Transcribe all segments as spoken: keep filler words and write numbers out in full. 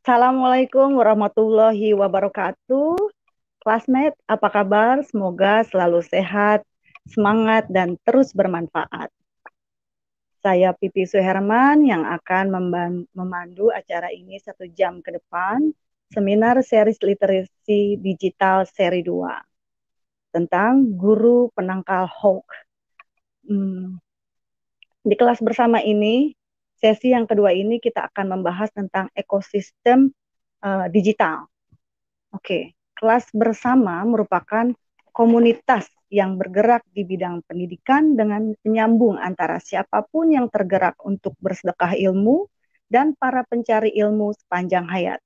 Assalamualaikum warahmatullahi wabarakatuh. Classmate, apa kabar? Semoga selalu sehat, semangat, dan terus bermanfaat. Saya Pipi Suherman yang akan memandu acara ini satu jam ke depan, seminar series literasi digital seri dua, tentang guru penangkal hoax. Hmm. Di kelas bersama ini, sesi yang kedua ini kita akan membahas tentang ekosistem uh, digital. Oke, kelas bersama merupakan komunitas yang bergerak di bidang pendidikan dengan penyambung antara siapapun yang tergerak untuk bersedekah ilmu dan para pencari ilmu sepanjang hayat.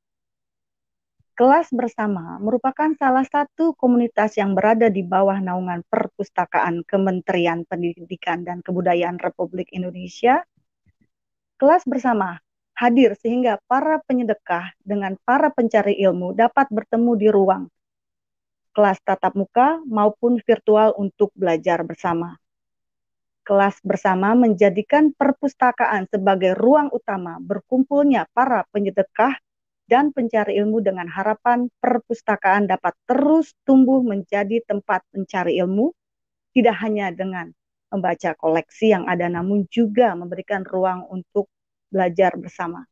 Kelas bersama merupakan salah satu komunitas yang berada di bawah naungan Perpustakaan Kementerian Pendidikan dan Kebudayaan Republik Indonesia. Kelas bersama hadir sehingga para penyedekah dengan para pencari ilmu dapat bertemu di ruang kelas tatap muka maupun virtual untuk belajar bersama. Kelas bersama menjadikan perpustakaan sebagai ruang utama berkumpulnya para penyedekah dan pencari ilmu dengan harapan perpustakaan dapat terus tumbuh menjadi tempat mencari ilmu, tidak hanya dengan membaca koleksi yang ada, namun juga memberikan ruang untuk belajar bersama.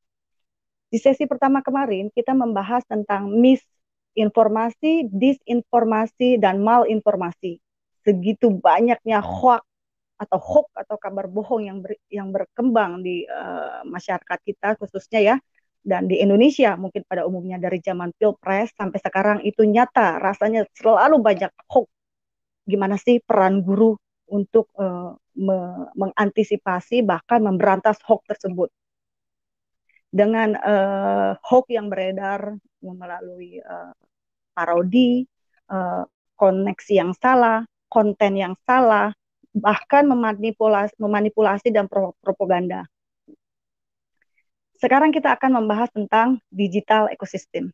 Di sesi pertama kemarin, kita membahas tentang misinformasi, disinformasi, dan malinformasi. Segitu banyaknya hoax atau hoax atau kabar bohong yang ber, yang berkembang di uh, masyarakat kita khususnya ya, dan di Indonesia mungkin pada umumnya dari zaman Pilpres sampai sekarang itu nyata rasanya selalu banyak hoax. Gimana sih peran guru untuk uh, me mengantisipasi bahkan memberantas hoax tersebut? Dengan uh, hoax yang beredar melalui uh, parodi, uh, koneksi yang salah, konten yang salah, bahkan memanipulasi, memanipulasi dan propaganda. Sekarang kita akan membahas tentang digital ecosystem.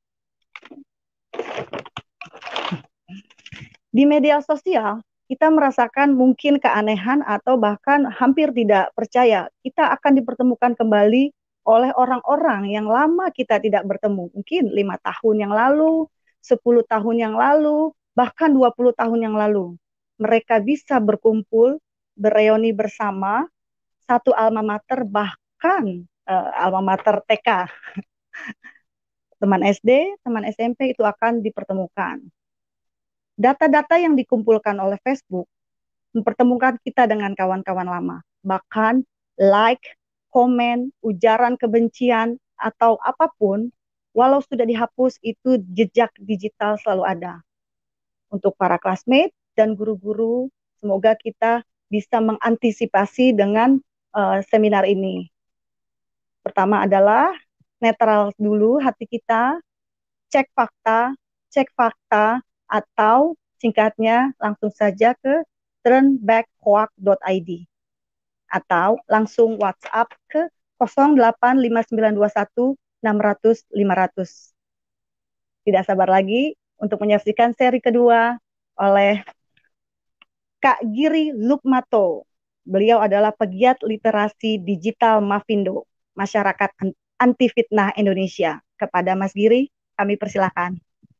Di media sosial, kita merasakan mungkin keanehan atau bahkan hampir tidak percaya. Kita akan dipertemukan kembali oleh orang-orang yang lama kita tidak bertemu. Mungkin lima tahun yang lalu, sepuluh tahun yang lalu, bahkan dua puluh tahun yang lalu. Mereka bisa berkumpul, bereuni bersama, satu alma mater, bahkan uh, alma mater T K. Teman S D, teman S M P itu akan dipertemukan. Data-data yang dikumpulkan oleh Facebook mempertemukan kita dengan kawan-kawan lama. Bahkan like, komen, ujaran kebencian, atau apapun, walau sudah dihapus, itu jejak digital selalu ada. Untuk para classmate dan guru-guru, semoga kita bisa mengantisipasi dengan uh, seminar ini. Pertama adalah netral dulu hati kita, cek fakta, cek fakta, atau singkatnya langsung saja ke turnbackhoax dot I D atau langsung WhatsApp ke nol delapan lima sembilan dua satu enam nol nol lima nol nol. Tidak sabar lagi untuk menyaksikan seri kedua oleh Kak Giri Lukmato. Beliau adalah pegiat literasi digital Mavindo, Masyarakat Anti Fitnah Indonesia. Kepada Mas Giri, kami persilakan.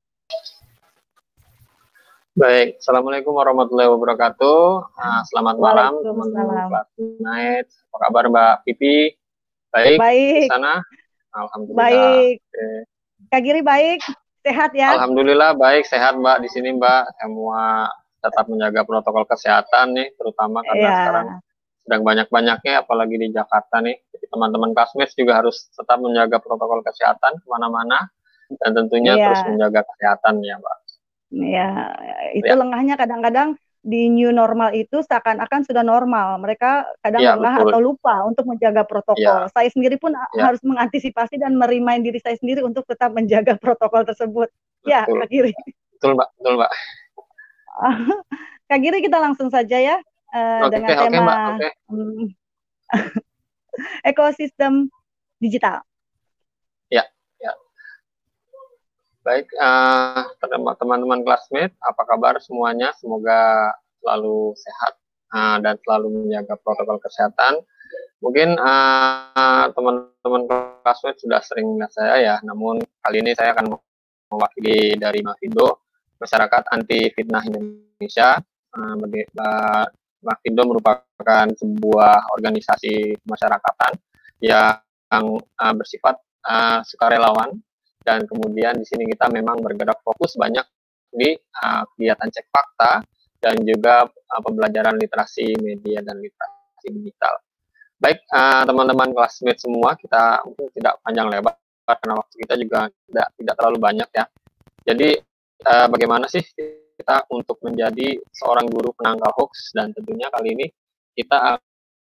Baik, Assalamualaikum warahmatullahi wabarakatuh. Nah, selamat malam teman-teman classmate. Apa kabar Mbak Pipi? Baik, baik. Di sana? Alhamdulillah. Baik. Oke. Kak Giri baik, sehat ya? Alhamdulillah baik, sehat Mbak di sini Mbak. Semua tetap menjaga protokol kesehatan nih, terutama karena ya. Sekarang sedang banyak-banyaknya, apalagi di Jakarta nih. Jadi teman-teman classmates juga harus tetap menjaga protokol kesehatan kemana-mana dan tentunya ya. Terus menjaga kesehatan ya Mbak. Ya, itu ya. Lengahnya kadang-kadang di new normal itu seakan-akan sudah normal. Mereka kadang ya, lengah betul. Atau lupa untuk menjaga protokol. Ya. Saya sendiri pun ya. harus mengantisipasi dan merimain diri saya sendiri untuk tetap menjaga protokol tersebut. Betul. Ya, Kak Giri. Betul, Mbak. Betul, Mbak. Kak Giri, kita langsung saja ya uh, okay, dengan okay, tema okay. um, ekosistem digital. Ya. Baik, uh, teman-teman classmate, apa kabar semuanya? Semoga selalu sehat uh, dan selalu menjaga protokol kesehatan. Mungkin uh, teman-teman classmate sudah sering melihat saya ya, namun kali ini saya akan mewakili dari Mafindo, Masyarakat Anti Fitnah Indonesia. Uh, Mafindo merupakan sebuah organisasi masyarakatan yang uh, bersifat uh, sukarelawan, dan kemudian di sini kita memang bergerak fokus banyak di uh, kegiatan cek fakta dan juga uh, pembelajaran literasi media dan literasi digital. Baik, teman-teman uh, classmate semua, kita mungkin tidak panjang lebar karena waktu kita juga tidak tidak terlalu banyak ya. Jadi uh, bagaimana sih kita untuk menjadi seorang guru penangkal hoax, dan tentunya kali ini kita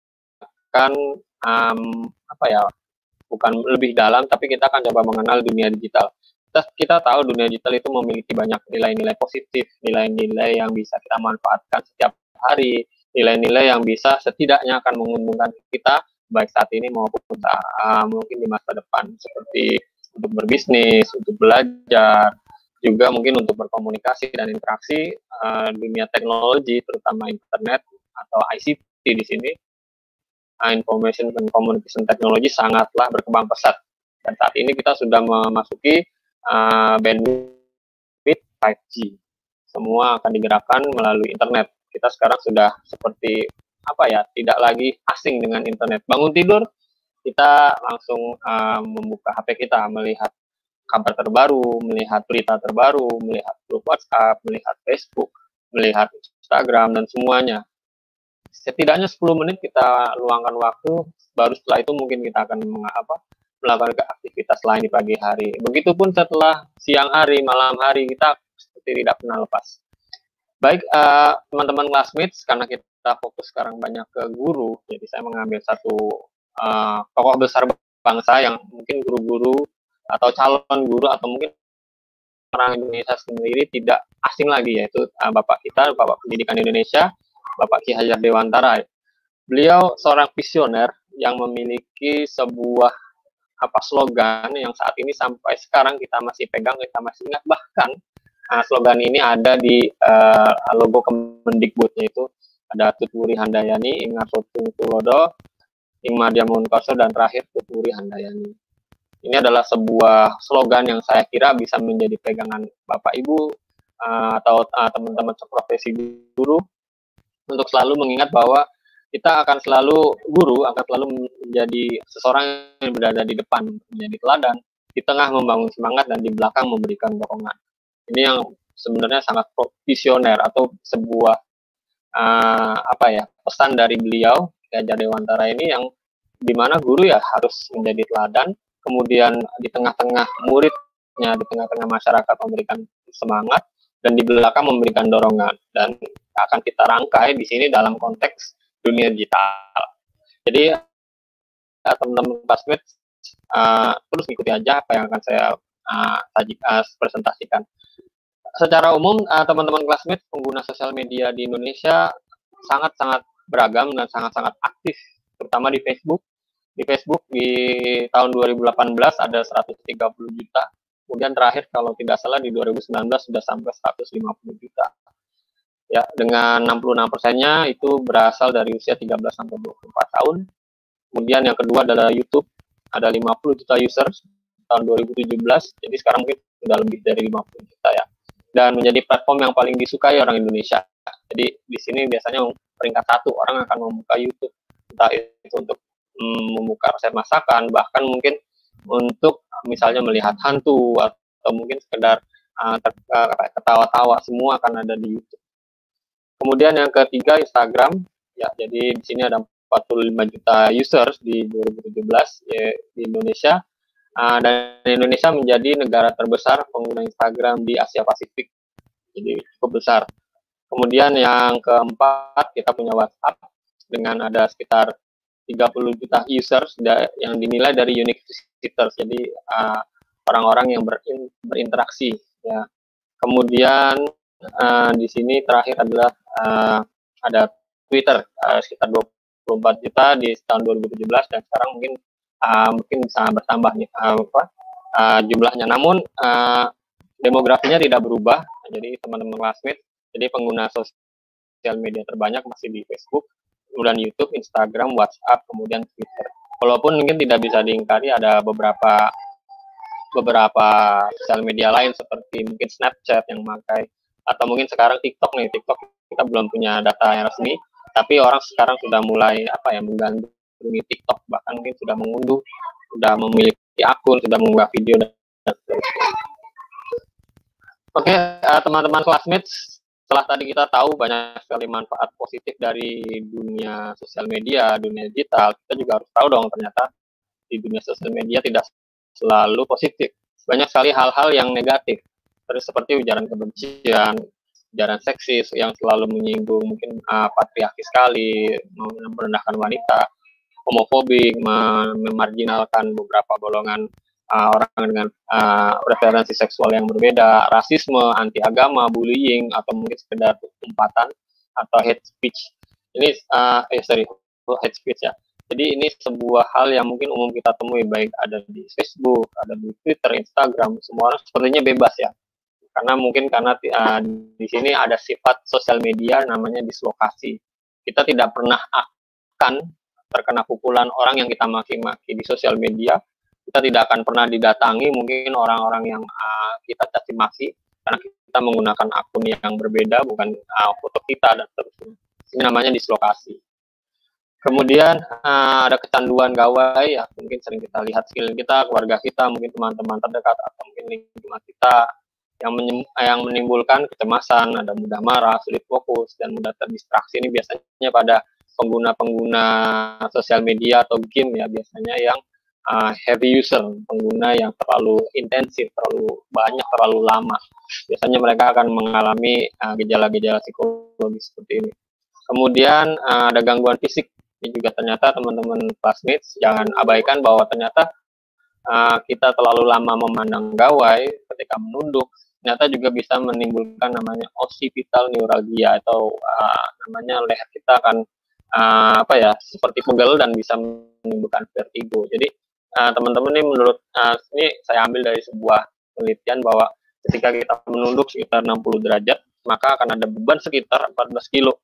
akan um, apa ya, bukan lebih dalam, tapi kita akan coba mengenal dunia digital. Kita, kita tahu dunia digital itu memiliki banyak nilai-nilai positif, nilai-nilai yang bisa kita manfaatkan setiap hari, nilai-nilai yang bisa setidaknya akan menguntungkan kita baik saat ini maupun uh, mungkin di masa depan, seperti untuk berbisnis, untuk belajar, juga mungkin untuk berkomunikasi dan interaksi. Uh, dunia teknologi terutama internet atau I C T di sini, uh, information and communication technology, sangatlah berkembang pesat, dan saat ini kita sudah memasuki uh, bandwidth five G. Semua akan digerakkan melalui internet. Kita sekarang sudah seperti apa ya, tidak lagi asing dengan internet. Bangun tidur, kita langsung uh, membuka H P kita, melihat kabar terbaru, melihat berita terbaru, melihat grup WhatsApp, melihat Facebook, melihat Instagram, dan semuanya. Setidaknya sepuluh menit kita luangkan waktu, baru setelah itu mungkin kita akan apa, melakukan aktivitas lain di pagi hari. Begitupun setelah siang hari, malam hari, kita seperti tidak pernah lepas. Baik, uh, teman-teman classmates, karena kita fokus sekarang banyak ke guru, jadi saya mengambil satu uh, tokoh besar bangsa yang mungkin guru-guru atau calon guru atau mungkin orang Indonesia sendiri tidak asing lagi, yaitu uh, Bapak kita, Bapak Pendidikan Indonesia, Bapak Ki Hajar Dewantara. Beliau seorang visioner yang memiliki sebuah apa slogan yang saat ini sampai sekarang kita masih pegang, kita masih ingat. Bahkan uh, slogan ini ada di uh, logo Kemendikbudnya, itu ada Tutwuri Handayani, Ingarsotung Tulodo, Ingmadya Munkoso, dan terakhir Tutwuri Handayani. Ini adalah sebuah slogan yang saya kira bisa menjadi pegangan Bapak Ibu uh, atau uh, teman-teman seprofesi guru untuk selalu mengingat bahwa kita akan selalu, guru akan selalu menjadi seseorang yang berada di depan, menjadi teladan, di tengah membangun semangat, dan di belakang memberikan dorongan. Ini yang sebenarnya sangat visioner atau sebuah uh, apa ya, pesan dari beliau Ki Hajar Dewantara ini, yang dimana guru ya harus menjadi teladan, kemudian di tengah-tengah muridnya, di tengah-tengah masyarakat memberikan semangat, dan di belakang memberikan dorongan. Dan akan kita rangkai di sini dalam konteks dunia digital. Jadi teman-teman classmates uh, terus ikuti aja apa yang akan saya uh, uh, presentasikan. Secara umum uh, teman-teman classmates pengguna sosial media di Indonesia sangat-sangat beragam dan sangat-sangat aktif, terutama di Facebook. Di Facebook di tahun dua ribu delapan belas ada seratus tiga puluh juta. Kemudian terakhir kalau tidak salah di dua ribu sembilan belas sudah sampai seratus lima puluh juta. Ya, dengan enam puluh enam persennya itu berasal dari usia tiga belas sampai dua puluh empat tahun. Kemudian yang kedua adalah YouTube, ada lima puluh juta users tahun dua ribu tujuh belas. Jadi sekarang mungkin sudah lebih dari lima puluh juta ya. Dan menjadi platform yang paling disukai orang Indonesia. Jadi di sini biasanya peringkat satu orang akan membuka YouTube, entah itu untuk mm, membuka resep masakan, bahkan mungkin untuk misalnya melihat hantu, atau mungkin sekedar uh, ketawa-tawa, semua akan ada di YouTube. Kemudian yang ketiga Instagram, ya, jadi di sini ada empat puluh lima juta users di dua ribu tujuh belas ya, di Indonesia, uh, dan Indonesia menjadi negara terbesar pengguna Instagram di Asia Pasifik, jadi cukup besar. Kemudian yang keempat kita punya WhatsApp dengan ada sekitar tiga puluh juta users yang dinilai dari unique visitors, jadi uh, orang-orang yang berin, berinteraksi ya. Kemudian uh, di sini terakhir adalah uh, ada Twitter uh, sekitar dua puluh empat juta di tahun dua ribu tujuh belas, dan sekarang mungkin uh, mungkin bisa bertambah nih uh, apa uh, jumlahnya, namun uh, demografinya tidak berubah. Jadi teman-teman classmates, jadi pengguna sosial media terbanyak masih di Facebook kemudian YouTube, Instagram, WhatsApp, kemudian Twitter. Walaupun mungkin tidak bisa diingkari ada beberapa beberapa sosial media lain seperti mungkin Snapchat yang memakai, atau mungkin sekarang TikTok nih. TikTok kita belum punya data yang resmi, tapi orang sekarang sudah mulai apa ya menggandrungi TikTok, bahkan mungkin sudah mengunduh, sudah memiliki akun, sudah mengunggah video dan sebagainya. Oke, uh, teman-teman classmates, setelah tadi kita tahu banyak sekali manfaat positif dari dunia sosial media, dunia digital, kita juga harus tahu dong ternyata di dunia sosial media tidak selalu positif. Banyak sekali hal-hal yang negatif, terus seperti ujaran kebencian, ujaran seksis yang selalu menyinggung mungkin uh, patriarki sekali, merendahkan wanita, homofobik, memarginalkan beberapa golongan uh, orang dengan uh, preferensi seksual yang berbeda, rasisme, anti agama, bullying, atau mungkin sekedar umpatan atau hate speech. Ini uh, eh sorry, hate speech ya. Jadi ini sebuah hal yang mungkin umum kita temui, baik ada di Facebook, ada di Twitter, Instagram, semua orang sepertinya bebas ya. Karena mungkin karena uh, di sini ada sifat sosial media namanya dislokasi. Kita tidak pernah akan terkena pukulan orang yang kita maki-maki di sosial media. Kita tidak akan pernah didatangi mungkin orang-orang yang uh, kita caci maki karena kita menggunakan akun yang berbeda, bukan uh, foto kita dan seterusnya. Ini namanya dislokasi. Kemudian uh, ada kecanduan gawai ya, mungkin sering kita lihat sekeliling kita, keluarga kita, mungkin teman-teman terdekat atau mungkin lingkungan kita yang, yang menimbulkan kecemasan, ada mudah marah, sulit fokus, dan mudah terdistraksi. Ini biasanya pada pengguna-pengguna sosial media atau game ya, biasanya yang uh, heavy user, pengguna yang terlalu intensif, terlalu banyak, terlalu lama. Biasanya mereka akan mengalami gejala-gejala uh, psikologis seperti ini. Kemudian uh, ada gangguan fisik. Ini juga ternyata teman-teman classmates jangan abaikan bahwa ternyata uh, kita terlalu lama memandang gawai ketika menunduk, ternyata juga bisa menimbulkan namanya occipital neuralgia atau uh, namanya leher kita akan uh, apa ya seperti pegel dan bisa menimbulkan vertigo. Jadi uh, teman-teman ini menurut uh, ini saya ambil dari sebuah penelitian bahwa ketika kita menunduk sekitar enam puluh derajat, maka akan ada beban sekitar empat belas kilo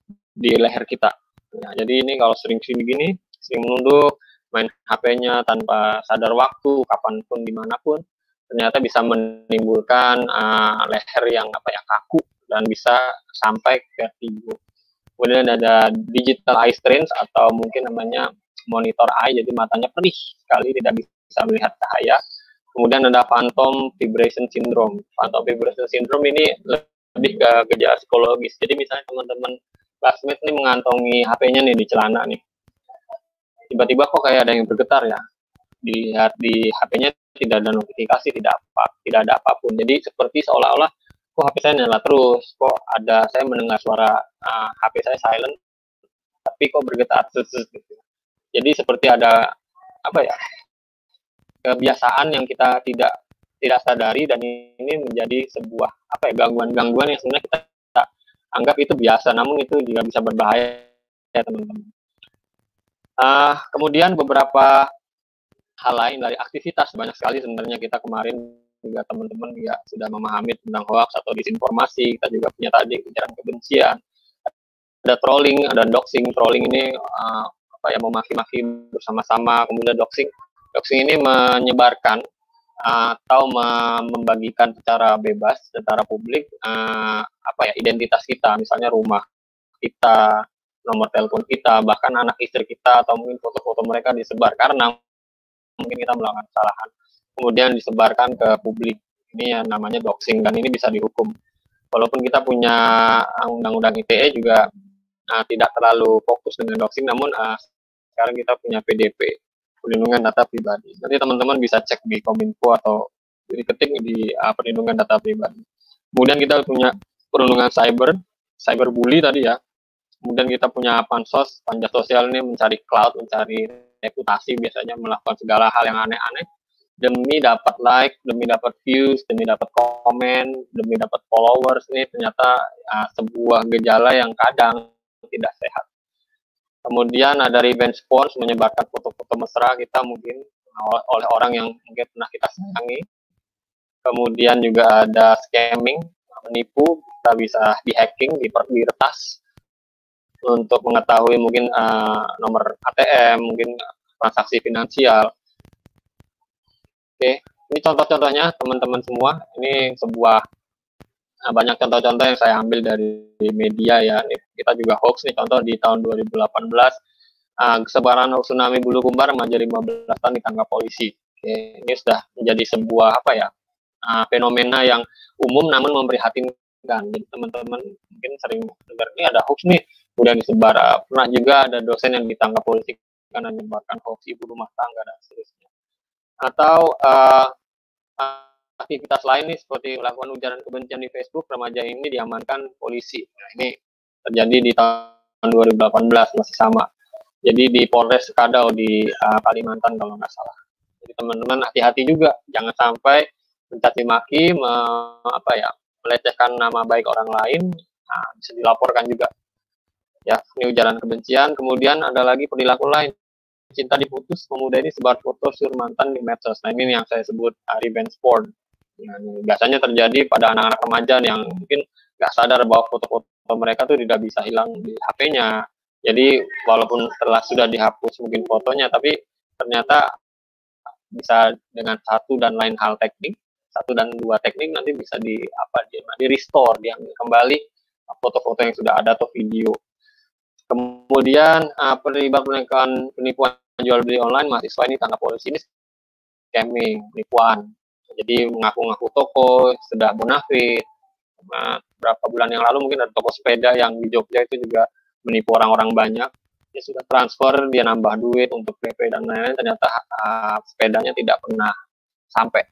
di leher kita. Nah, jadi ini kalau sering-sering begini, sering menunduk, main H P-nya tanpa sadar waktu, kapanpun, dimanapun, ternyata bisa menimbulkan uh, leher yang apa ya kaku dan bisa sampai vertigo. Kemudian ada digital eye strains atau mungkin namanya monitor eye, jadi matanya perih sekali, tidak bisa melihat cahaya. Kemudian ada phantom vibration syndrome. Phantom vibration syndrome ini lebih ke gejala psikologis. Jadi misalnya teman-teman classmate ini mengantongi H P-nya nih di celana nih. Tiba-tiba kok kayak ada yang bergetar ya. Dilihat di H P-nya tidak ada notifikasi, tidak apa, tidak ada apapun. Jadi seperti seolah-olah kok H P saya nyala terus, kok ada saya mendengar suara uh, H P saya silent, tapi kok bergetar terus gitu. Jadi seperti ada apa ya? Kebiasaan yang kita tidak tidak sadari dan ini menjadi sebuah apa ya gangguan-gangguan yang sebenarnya kita anggap itu biasa, namun itu juga bisa berbahaya ya teman-teman. Uh, kemudian beberapa hal lain dari aktivitas, banyak sekali sebenarnya kita kemarin juga teman-teman juga sudah memahami tentang hoax atau disinformasi. Kita juga punya tadi ujaran kebencian, ada trolling, ada doxing. Trolling ini uh, apa ya memaki-maki bersama-sama. Kemudian doxing, doxing ini menyebarkan atau membagikan secara bebas, secara publik uh, apa ya identitas kita, misalnya rumah kita, nomor telepon kita, bahkan anak istri kita atau mungkin foto-foto mereka disebar karena mungkin kita melakukan kesalahan, kemudian disebarkan ke publik. Ini yang namanya doxing dan ini bisa dihukum. Walaupun kita punya undang-undang I T E juga uh, tidak terlalu fokus dengan doxing, namun uh, sekarang kita punya P D P, perlindungan data pribadi. Nanti teman-teman bisa cek di Kominfo atau diketik di uh, perlindungan data pribadi. Kemudian kita punya perlindungan cyber, cyberbully tadi ya. Kemudian kita punya pansos, panja sosial ini mencari cloud, mencari reputasi, biasanya melakukan segala hal yang aneh-aneh demi dapat like, demi dapat views, demi dapat komen, demi dapat followers. Ini ternyata uh, sebuah gejala yang kadang tidak sehat. Kemudian ada revenge porn, menyebarkan foto-foto mesra kita mungkin oleh orang yang mungkin pernah kita sayangi. Kemudian juga ada scamming, menipu, kita bisa di-hacking, diretas, untuk mengetahui mungkin uh, nomor A T M, mungkin transaksi finansial. Oke, ini contoh-contohnya teman-teman semua. Ini sebuah nah, banyak contoh-contoh yang saya ambil dari media ya. Ini kita juga hoax nih, contoh di tahun dua ribu delapan belas uh, sebaran tsunami bulu kumbar remaja lima belas tahun ditangkap polisi. Oke, ini sudah menjadi sebuah apa ya uh, fenomena yang umum namun memprihatinkan. Jadi teman-teman mungkin sering dengar ini ada hoax nih, kemudian disebar. Uh, pernah juga ada dosen yang ditangkap polisi karena menyebarkan hoax ibu rumah tangga dan seterusnya. Atau uh, aktivitas lain nih seperti melakukan ujaran kebencian di Facebook, remaja ini diamankan polisi. Nah, ini terjadi di tahun dua ribu delapan belas, masih sama. Jadi di Polres Kadau di uh, Kalimantan kalau nggak salah. Jadi teman-teman hati-hati juga, jangan sampai mencaci maki, me, apa ya, melecehkan nama baik orang lain, nah, bisa dilaporkan juga. Ya, ini ujaran kebencian. Kemudian ada lagi perilaku lain. Cinta diputus, pemuda ini sebar foto sur mantan di medsos. Nah, ini yang saya sebut uh, revenge porn. Nah, biasanya terjadi pada anak-anak remaja yang mungkin nggak sadar bahwa foto-foto mereka tuh tidak bisa hilang di H P-nya. Jadi walaupun telah sudah dihapus mungkin fotonya, tapi ternyata bisa dengan satu dan lain hal teknik, satu dan dua teknik nanti bisa di apa di, di restore, diambil kembali foto-foto yang sudah ada atau video. Kemudian uh, terlibat melakukan penipuan jual beli online, mahasiswa ini tangkap polisi, ini scamming, penipuan. Jadi mengaku-ngaku toko, sudah bonafit. Nah, berapa bulan yang lalu mungkin ada toko sepeda yang di Jogja itu juga menipu orang-orang banyak. Dia sudah transfer, dia nambah duit untuk P P dan lain-lain, ternyata uh, sepedanya tidak pernah sampai.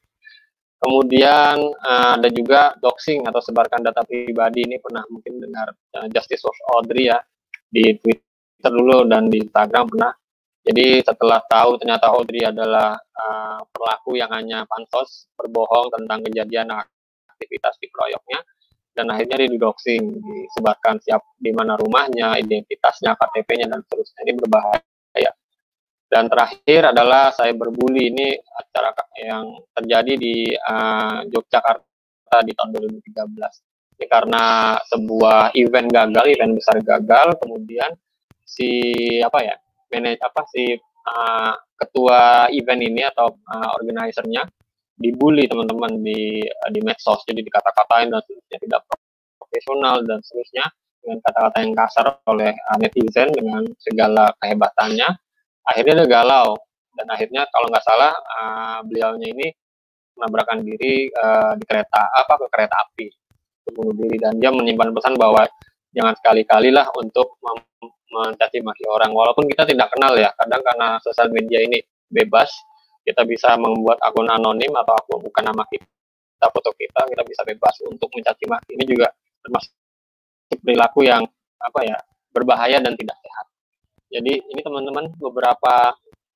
Kemudian uh, ada juga doxing atau sebarkan data pribadi. Ini pernah mungkin dengar uh, Justice of Audrey ya, di Twitter dulu dan di Instagram pernah. Jadi setelah tahu ternyata Audrey adalah uh, pelaku yang hanya pansos, berbohong tentang kejadian aktivitas di proyeknya, dan akhirnya dia didoxing, disebarkan siap di mana rumahnya, identitasnya, K T P-nya, dan seterusnya. Ini berbahaya. Dan terakhir adalah cyberbully. Ini acara yang terjadi di uh, Yogyakarta di tahun dua ribu tiga belas. Ini karena sebuah event gagal, event besar gagal, kemudian si apa ya, manage apa si uh, ketua event ini atau uh, organisernya dibully teman-teman di uh, di medsos, jadi dikata-katain dan seterusnya, tidak profesional dan seterusnya, dengan kata-kata yang kasar oleh uh, netizen dengan segala kehebatannya. Akhirnya dia galau dan akhirnya kalau nggak salah uh, beliaunya ini menabrakkan diri uh, di kereta apa ke kereta api, bunuh diri, dan dia menyimpan pesan bahwa jangan sekali-kali lah untuk mencaci maki orang, walaupun kita tidak kenal ya. Kadang karena sosial media ini bebas, kita bisa membuat akun anonim atau akun bukan nama kita, foto kita, kita bisa bebas untuk mencaci maki. Ini juga termasuk perilaku yang apa ya, berbahaya dan tidak sehat. Jadi ini teman-teman beberapa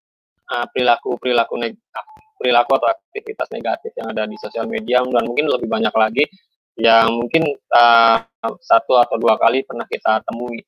uh, perilaku perilaku perilaku atau aktivitas negatif yang ada di sosial media, dan mungkin lebih banyak lagi yang mungkin uh, satu atau dua kali pernah kita temui.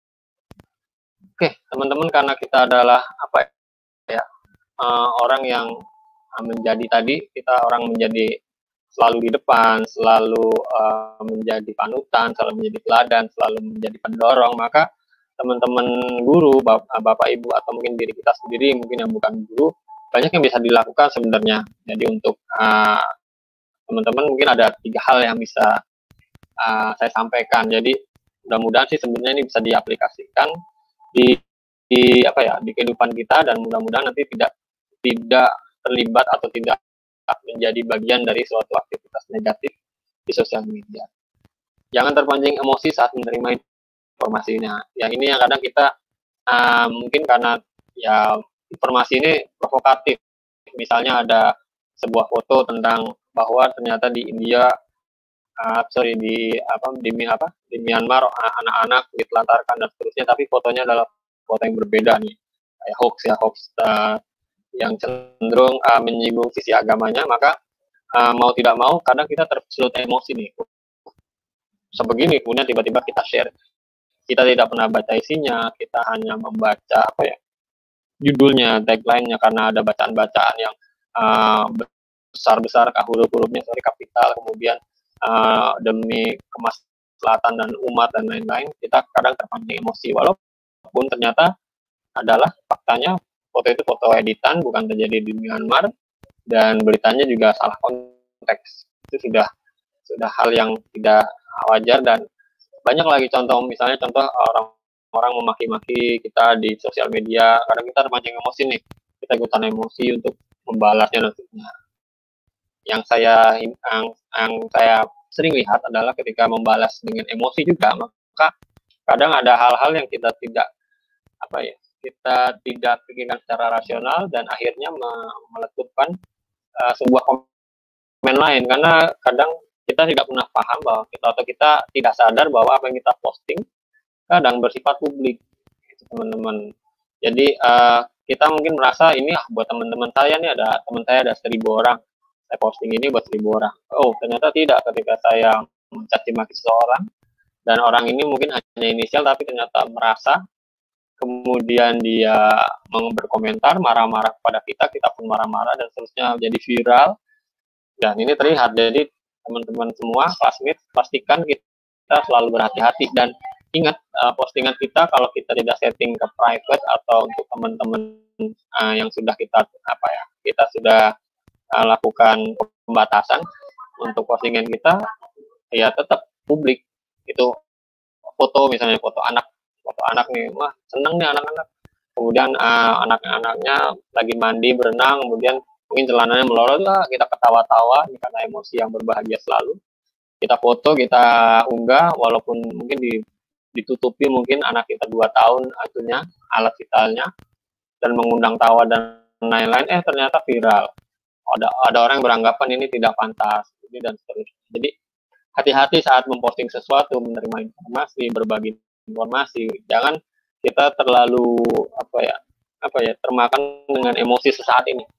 Oke, teman-teman, karena kita adalah apa ya uh, orang yang uh, menjadi tadi kita orang menjadi selalu di depan, selalu uh, menjadi panutan, selalu menjadi teladan, selalu menjadi pendorong, maka teman-teman guru, bapak, bapak ibu atau mungkin diri kita sendiri mungkin yang bukan guru, banyak yang bisa dilakukan sebenarnya. Jadi untuk uh, teman-teman mungkin ada tiga hal yang bisa uh, saya sampaikan. Jadi mudah-mudahan sih sebenarnya ini bisa diaplikasikan di, di apa ya di kehidupan kita, dan mudah-mudahan nanti tidak tidak terlibat atau tidak menjadi bagian dari suatu aktivitas negatif di sosial media. Jangan terpancing emosi saat menerima informasinya. Ya ini yang kadang kita uh, mungkin karena ya informasi ini provokatif. Misalnya ada sebuah foto tentang bahwa ternyata di India, uh, sorry di apa di apa di Myanmar anak-anak ditelantarkan dan seterusnya, tapi fotonya adalah foto yang berbeda nih, kayak hoax ya hoax uh, yang cenderung uh, menyinggung sisi agamanya, maka uh, mau tidak mau kadang kita tersulut emosi nih. Sebegini, kemudian tiba-tiba kita share. Kita tidak pernah baca isinya, kita hanya membaca apa ya judulnya, tagline-nya, karena ada bacaan-bacaan yang uh, besar-besar, huruf-hurufnya sorry kapital, kemudian uh, demi kemaslahatan kemaslahatan dan umat dan lain-lain, kita kadang terpancing emosi, walaupun ternyata adalah faktanya foto itu foto editan, bukan terjadi di Myanmar, dan beritanya juga salah konteks. Itu sudah sudah hal yang tidak wajar. Dan banyak lagi contoh, misalnya contoh orang-orang memaki-maki kita di sosial media, kadang kita terpancing emosi nih, kita ikutan emosi untuk membalasnya nantinya. Yang saya yang, yang saya sering lihat adalah ketika membalas dengan emosi juga, maka kadang ada hal-hal yang kita tidak apa ya kita tidak pikirkan secara rasional dan akhirnya meletupkan uh, sebuah komen lain, karena kadang kita tidak pernah paham bahwa kita atau kita tidak sadar bahwa apa yang kita posting kadang bersifat publik, teman-teman. Jadi uh, kita mungkin merasa ini ah, buat teman-teman saya nih, ada teman saya ada seribu orang, saya posting ini buat seribu orang. Oh, ternyata tidak. Ketika saya mencaci maki seseorang dan orang ini mungkin hanya inisial tapi ternyata merasa, kemudian dia berkomentar marah-marah kepada kita, kita pun marah-marah dan seterusnya, jadi viral. Dan ini terlihat. Jadi teman-teman semua classmates, pastikan kita selalu berhati-hati dan ingat uh, postingan kita kalau kita tidak setting ke private atau untuk teman-teman uh, yang sudah kita apa ya kita sudah uh, lakukan pembatasan untuk postingan kita, ya tetap publik. Itu foto, misalnya foto anak foto anak nih, wah seneng nih anak-anak, kemudian uh, anak-anaknya lagi mandi berenang, kemudian mungkin celananya melorot lah, kita ketawa-tawa karena emosi yang berbahagia selalu. Kita foto, kita unggah, walaupun mungkin di, ditutupi mungkin anak kita dua tahun atunya alat vitalnya, dan mengundang tawa dan lain-lain, eh ternyata viral. Ada ada orang yang beranggapan ini tidak pantas, dan seterusnya. Jadi hati-hati saat memposting sesuatu, menerima informasi, berbagi informasi. Jangan kita terlalu apa ya apa ya termakan dengan emosi sesaat ini.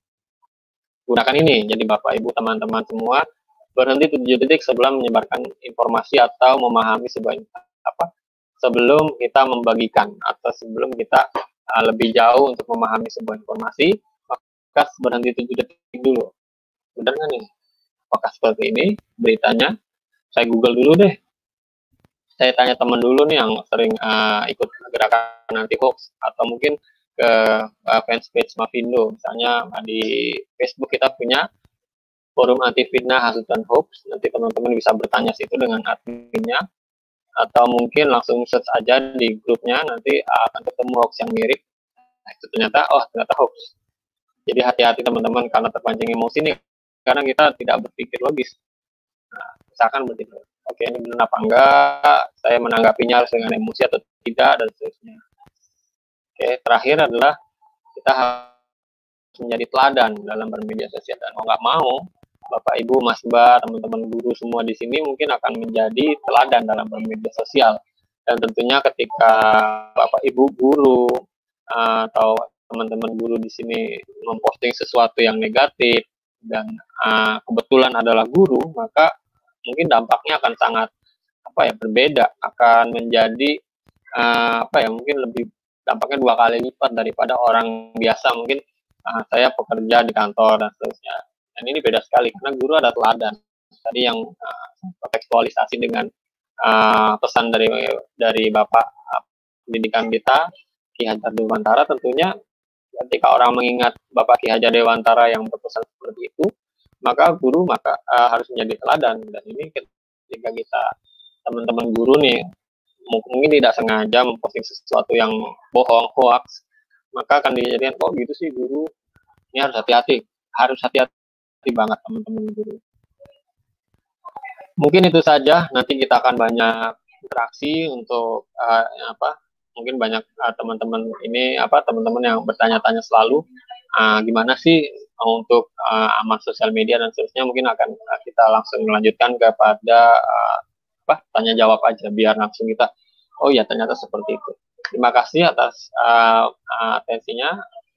Gunakan ini. Jadi Bapak Ibu teman-teman semua, berhenti tujuh detik sebelum menyebarkan informasi atau memahami sebuah apa sebelum kita membagikan atau sebelum kita uh, lebih jauh untuk memahami sebuah informasi, maka berhenti tujuh detik dulu. Benar nggak nih? Apakah seperti ini beritanya? Saya Google dulu deh. Saya tanya teman dulu nih yang sering uh, ikut gerakan anti hoax, atau mungkin ke uh, fanspage Mavindo. Misalnya uh, di Facebook kita punya forum anti fitnah, hasutan hoax. Nanti teman-teman bisa bertanya situ dengan adminnya, atau mungkin langsung search aja di grupnya, nanti uh, akan ketemu hoax yang mirip. Nah, itu ternyata, oh ternyata hoax. Jadi hati-hati teman-teman karena terpancing emosi nih, karena kita tidak berpikir logis. Nah, misalkan begitu. Oke, ini benar apa enggak, saya menanggapinya harus dengan emosi atau tidak, dan seterusnya. Oke, terakhir adalah kita harus menjadi teladan dalam bermedia sosial. Dan mau nggak mau, Bapak Ibu, Mas Mbak, teman-teman guru semua di sini mungkin akan menjadi teladan dalam bermedia sosial. Dan tentunya ketika Bapak Ibu guru atau teman-teman guru di sini memposting sesuatu yang negatif dan uh, kebetulan adalah guru, maka mungkin dampaknya akan sangat apa ya berbeda, akan menjadi uh, apa ya mungkin lebih dampaknya dua kali lipat daripada orang biasa. Mungkin uh, saya pekerja di kantor dan seterusnya, dan ini beda sekali karena guru ada teladan tadi yang uh, kontekstualisasi dengan uh, pesan dari dari Bapak uh, pendidikan kita Ki Hajar Dewantara. Tentunya ketika orang mengingat Bapak Ki Hajar Dewantara yang berpesan seperti itu, maka guru maka uh, harus menjadi teladan. Dan ini ketika kita teman-teman guru nih mungkin tidak sengaja memposting sesuatu yang bohong, hoax, maka akan dijadikan kok gitu sih guru. Ini harus hati-hati, harus hati-hati banget teman-teman guru. Mungkin itu saja. Nanti kita akan banyak interaksi untuk uh, apa? Mungkin banyak uh, teman-teman ini apa teman-teman yang bertanya-tanya selalu uh, gimana sih untuk uh, aman sosial media dan seterusnya. Mungkin akan uh, kita langsung melanjutkan kepada uh, apa tanya jawab aja biar langsung kita oh ya ternyata seperti itu. Terima kasih atas uh, uh, atensinya.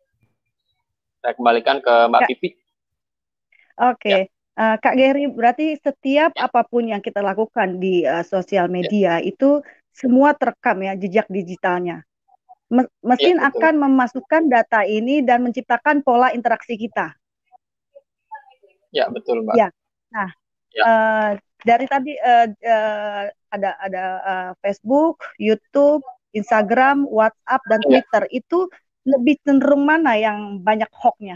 Saya kembalikan ke Mbak Pipi. Oke, okay. ya. uh, Kak Geri, berarti setiap ya. apapun yang kita lakukan di uh, sosial media ya. itu semua terekam ya jejak digitalnya. Mesin ya, akan memasukkan data ini dan menciptakan pola interaksi kita. Ya, betul, Mbak. Ya. Nah, ya. Uh, dari tadi uh, uh, ada ada uh, Facebook, YouTube, Instagram, WhatsApp dan Ya. Twitter. Itu lebih cenderung mana yang banyak hoax-nya?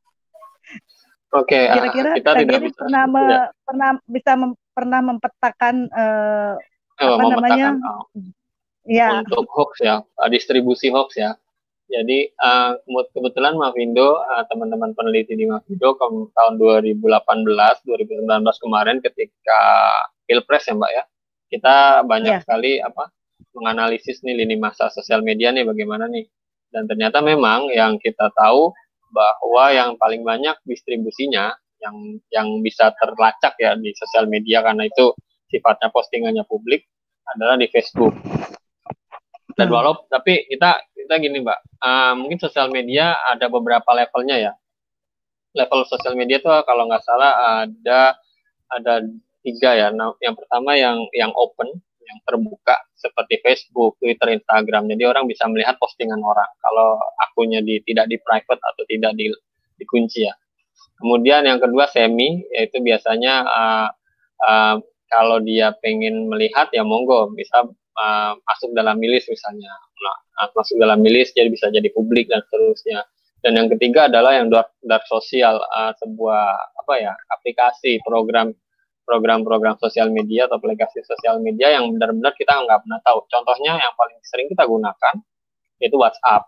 Oke, okay, kira-kira uh, kita Kak tidak Geri bisa pernah me, ya. pernah bisa mem, pernah mempetakan uh, oh, apa namanya? Oh. Ya. Untuk hoax ya, distribusi hoax ya. Jadi uh, kebetulan Mavindo, uh, teman-teman peneliti di Mavindo tahun dua ribu delapan belas, dua ribu sembilan belas kemarin ketika Pilpres ya Mbak ya, kita banyak yeah. sekali apa menganalisis nih lini masa sosial media nih bagaimana nih. Dan ternyata memang yang kita tahu bahwa yang paling banyak distribusinya yang yang bisa terlacak ya di sosial media karena itu sifatnya postingannya publik adalah di Facebook. Dan hmm. walaupun tapi kita kita gini Mbak, uh, mungkin sosial media ada beberapa levelnya ya. Level sosial media tuh kalau nggak salah ada ada tiga ya. Nah, yang pertama yang yang open, yang terbuka seperti Facebook, Twitter, Instagram. Jadi orang bisa melihat postingan orang. Kalau akunnya di tidak di private atau tidak di dikunci ya. Kemudian yang kedua semi, yaitu biasanya uh, uh, kalau dia pengen melihat ya monggo bisa uh, masuk dalam milis misalnya, nah, masuk dalam milis jadi bisa jadi publik dan seterusnya. Dan yang ketiga adalah yang dark, dark sosial, uh, sebuah apa ya aplikasi program program-program sosial media atau aplikasi sosial media yang benar-benar kita nggak pernah tahu. Contohnya yang paling sering kita gunakan yaitu WhatsApp.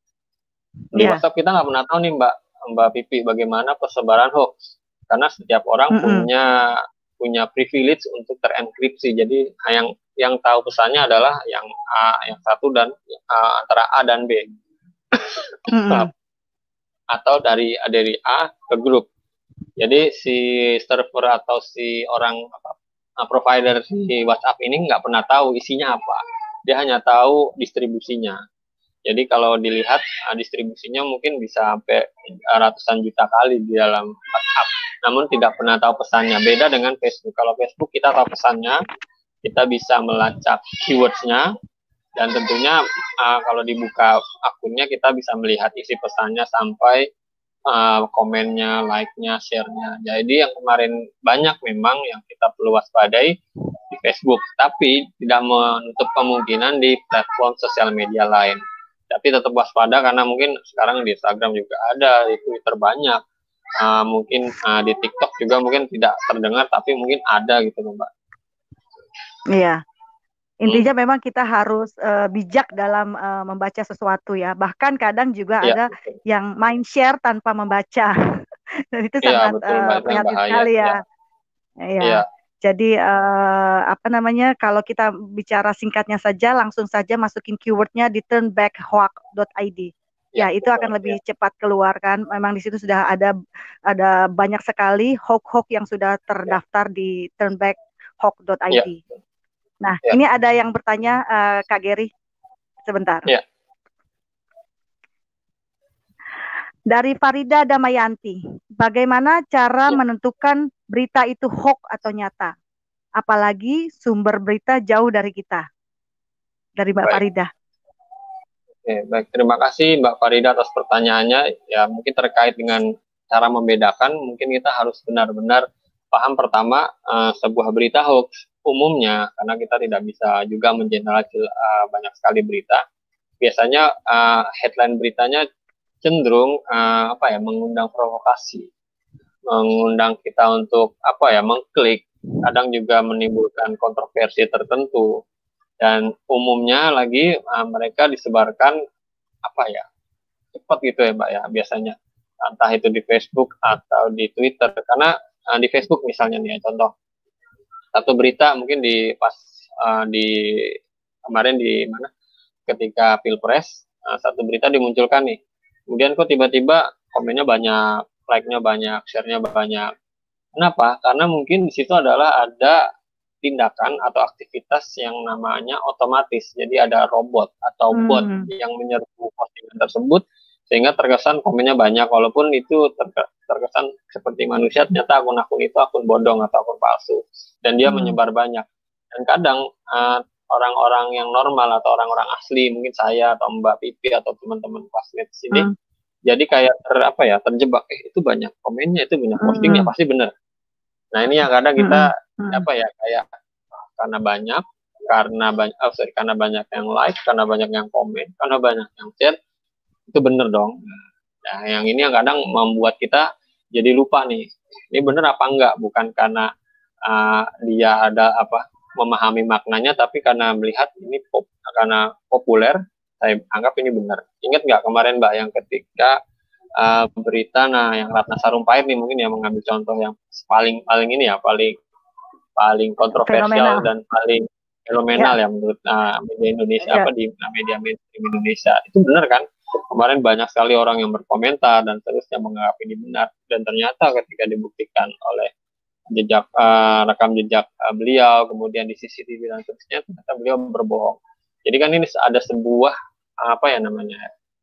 Di yeah. WhatsApp kita nggak pernah tahu nih Mbak Mbak Pipi bagaimana persebaran hoax, karena setiap orang mm -hmm. punya punya privilege untuk terenkripsi. Jadi yang yang tahu pesannya adalah yang A, yang satu dan uh, antara A dan B. Mm -hmm. Atau dari dari A ke grup. Jadi si server atau si orang apa, provider si WhatsApp ini nggak pernah tahu isinya apa. Dia hanya tahu distribusinya. Jadi kalau dilihat uh, distribusinya mungkin bisa sampai ratusan juta kali di dalam WhatsApp. Namun tidak pernah tahu pesannya. Beda dengan Facebook. Kalau Facebook kita tahu pesannya, kita bisa melacak keywords-nya, dan tentunya uh, kalau dibuka akunnya kita bisa melihat isi pesannya sampai uh, komennya, like-nya, share-nya. Jadi yang kemarin banyak memang yang kita perlu waspadai di Facebook, tapi tidak menutup kemungkinan di platform sosial media lain. Tapi tetap waspada karena mungkin sekarang di Instagram juga ada, di Twitter banyak. Uh, mungkin uh, di TikTok juga mungkin tidak terdengar tapi mungkin ada gitu Mbak. Iya, intinya hmm. memang kita harus uh, bijak dalam uh, membaca sesuatu ya. Bahkan kadang juga ya, ada betul. Yang mind share tanpa membaca. Dan itu ya, sangat betul, uh, prihatin sekali ya. Iya. Ya. Jadi uh, apa namanya, kalau kita bicara singkatnya saja, langsung saja masukin keywordnya di turnbackhoax dot i d. Ya, ya itu betul, akan lebih ya. cepat keluar kan. Memang di situ sudah ada ada banyak sekali hoax-hoax yang sudah terdaftar ya. di turnbackhoax dot i d. Ya. Nah, ya. ini ada yang bertanya uh, Kak Geri. Sebentar. Ya. Dari Farida Damayanti, bagaimana cara ya. menentukan berita itu hoax atau nyata? Apalagi sumber berita jauh dari kita. Dari Mbak baik. Farida. Oke, baik. Terima kasih Mbak Farida atas pertanyaannya. Ya, mungkin terkait dengan cara membedakan, mungkin kita harus benar-benar paham pertama uh, sebuah berita hoax umumnya, karena kita tidak bisa juga mengeneralisir uh, banyak sekali berita. Biasanya uh, headline beritanya cenderung uh, apa ya mengundang provokasi, mengundang kita untuk apa ya mengklik, kadang juga menimbulkan kontroversi tertentu, dan umumnya lagi uh, mereka disebarkan apa ya cepat gitu ya Mbak ya biasanya, entah itu di Facebook atau di Twitter. Karena uh, di Facebook misalnya nih ya, contoh satu berita mungkin di pas uh, di kemarin di mana ketika Pilpres, uh, satu berita dimunculkan nih. Kemudian kok tiba-tiba komennya banyak, like-nya banyak, share-nya banyak. Kenapa? Karena mungkin di situ adalah ada tindakan atau aktivitas yang namanya otomatis. Jadi ada robot atau hmm. bot yang menyerbu postingan tersebut, sehingga terkesan komennya banyak. Walaupun itu terkesan seperti manusia, ternyata akun-akun itu akun bodong atau akun palsu. Dan dia hmm. menyebar banyak. Dan kadang uh, orang-orang yang normal atau orang-orang asli, mungkin saya atau Mbak Pipi atau teman-teman classmate di sini, hmm. jadi kayak ter, apa ya, terjebak, eh itu banyak komennya, itu banyak postingnya, hmm. pasti benar. Nah ini yang kadang kita apa ya kayak karena banyak karena banyak oh, sorry, karena banyak yang like, karena banyak yang komen, karena banyak yang share, itu bener dong. Nah, yang ini yang kadang membuat kita jadi lupa nih, ini bener apa enggak, bukan karena uh, dia ada apa memahami maknanya, tapi karena melihat ini pop, karena populer, saya anggap ini benar. Ingat nggak kemarin Mbak yang ketika uh, berita, nah yang Ratna Sarumpait nih mungkin yang mengambil contoh yang paling paling ini ya paling paling kontroversial fenomenal. Dan paling fenomenal ya, ya menurut uh, media Indonesia ya. Apa di uh, media mainstream Indonesia itu benar kan? Kemarin banyak sekali orang yang berkomentar dan terusnya menganggap ini benar, dan ternyata ketika dibuktikan oleh jejak uh, rekam jejak uh, beliau, kemudian di C C T V dan seterusnya, ternyata beliau berbohong. Jadi kan ini ada sebuah apa ya namanya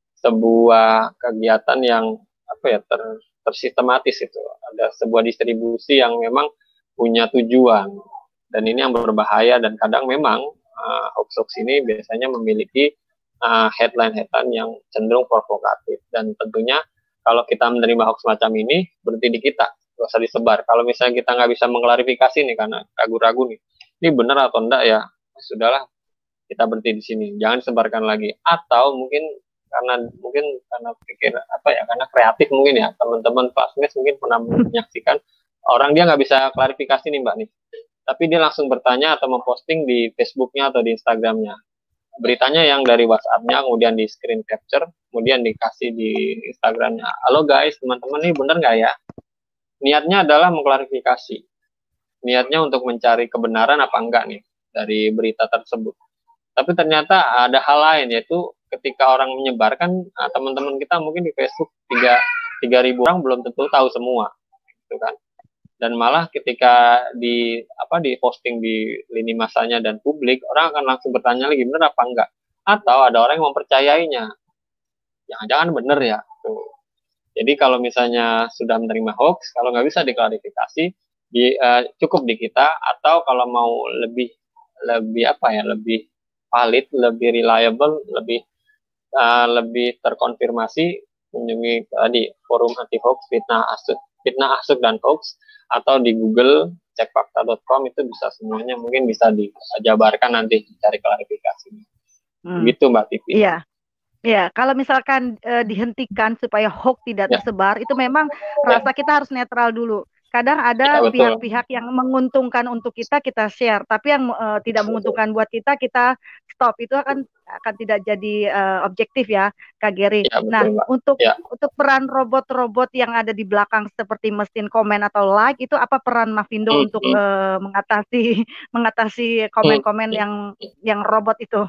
sebuah kegiatan yang apa ya ter, tersistematis itu, ada sebuah distribusi yang memang punya tujuan, dan ini yang berbahaya, dan kadang memang uh, hoax-hoax ini biasanya memiliki uh, headline-headline yang cenderung provokatif, dan tentunya kalau kita menerima hoax macam ini berhenti di kita, nggak usah disebar. Kalau misalnya kita nggak bisa mengklarifikasi nih karena ragu-ragu nih, ini benar atau enggak ya, sudahlah kita berhenti di sini, jangan sebarkan lagi. Atau mungkin karena mungkin karena pikir apa ya, karena kreatif mungkin ya, teman-teman classmates mungkin pernah menyaksikan orang dia nggak bisa klarifikasi nih Mbak nih, tapi dia langsung bertanya atau memposting di Facebooknya atau di Instagramnya beritanya yang dari WhatsApp-nya, kemudian di screen capture, kemudian dikasih di Instagramnya. Halo guys, teman-teman, ini benar nggak ya? Niatnya adalah mengklarifikasi, niatnya untuk mencari kebenaran apa enggak nih dari berita tersebut. Tapi ternyata ada hal lain, yaitu ketika orang menyebarkan, nah, teman-teman kita mungkin di Facebook tiga ribu orang belum tentu tahu semua, gitu kan? Dan malah ketika di apa di posting di lini masanya dan publik, orang akan langsung bertanya lagi benar apa enggak, atau ada orang yang mempercayainya, jangan-jangan benar ya. Tuh. Jadi kalau misalnya sudah menerima hoax, kalau nggak bisa diklarifikasi, di, uh, cukup di kita, atau kalau mau lebih lebih apa ya lebih valid, lebih reliable, lebih uh, lebih terkonfirmasi, kunjungi tadi uh, forum anti hoax, fitnah asuk, fitnah asuk dan hoax, atau di Google cek fakta dot com, itu bisa semuanya, mungkin bisa dijabarkan nanti cari klarifikasi. Hmm. Gitu Mbak Tipi. Iya. Ya, kalau misalkan e, dihentikan supaya hoax tidak ya. tersebar, itu memang ya. rasa kita harus netral dulu. Kadang ada pihak-pihak ya, yang menguntungkan untuk kita, kita share, tapi yang e, tidak menguntungkan buat kita, kita stop. Itu akan akan tidak jadi e, objektif ya, Kak Geri. Ya, betul, nah, Mbak. untuk ya. untuk peran robot-robot yang ada di belakang seperti mesin komen atau like, itu apa peran Mavindo hmm, untuk hmm. E, mengatasi mengatasi komen-komen hmm. yang yang robot itu?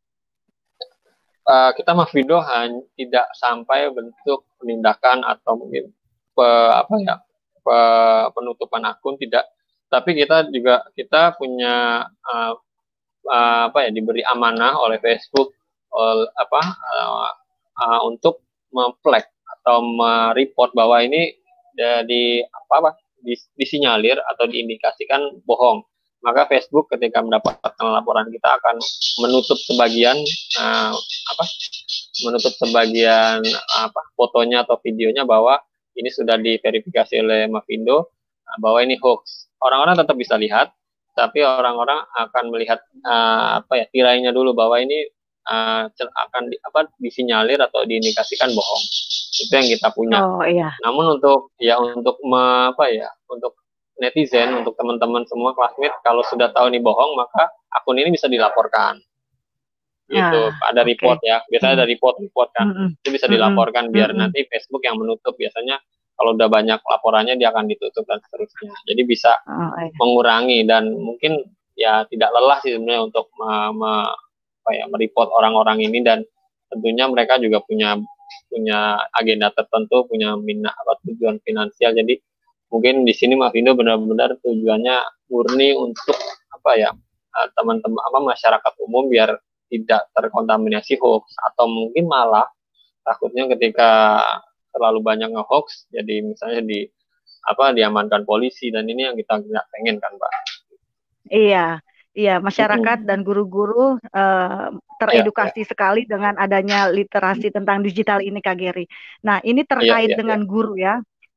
Uh, kita Mavindo hanya tidak sampai bentuk penindakan atau mungkin pe, apa ya pe, penutupan akun, tidak, tapi kita juga kita punya uh, uh, apa ya diberi amanah oleh Facebook oleh, apa uh, uh, untuk memflag atau mereport bahwa ini uh, di apa apa dis, disinyalir atau diindikasikan bohong. Maka Facebook ketika mendapatkan laporan kita akan menutup sebagian uh, apa menutup sebagian apa fotonya atau videonya bahwa ini sudah diverifikasi oleh Mavindo, uh, bahwa ini hoax. Orang-orang tetap bisa lihat, tapi orang-orang akan melihat uh, apa ya tirainya dulu bahwa ini uh, akan di, apa disinyalir atau diindikasikan bohong. Itu yang kita punya. Oh, iya. Namun untuk ya untuk me, apa ya untuk netizen, untuk teman-teman semua classmate, kalau sudah tahu ini bohong, maka akun ini bisa dilaporkan. Gitu, ah, ada report okay. ya. Biasanya ada report-report kan. Mm-hmm. Itu bisa dilaporkan biar mm-hmm. nanti Facebook yang menutup. Biasanya kalau udah banyak laporannya dia akan ditutup dan seterusnya. Jadi bisa oh, iya. mengurangi, dan mungkin ya tidak lelah sih sebenarnya untuk me- me- apa ya, mereport orang-orang ini, dan tentunya mereka juga punya punya agenda tertentu, punya minat apa tujuan finansial. Jadi mungkin di sini Mavindo benar-benar tujuannya murni untuk apa ya teman-teman apa masyarakat umum biar tidak terkontaminasi hoax, atau mungkin malah takutnya ketika terlalu banyak nge-hoax jadi misalnya di apa diamankan polisi, dan ini yang kita nggak pengen kan Mbak. Iya, iya masyarakat mm-hmm. dan guru-guru uh, teredukasi ya, ya. sekali dengan adanya literasi tentang digital ini Kak Geri. Nah ini terkait ya, ya, dengan ya. guru ya.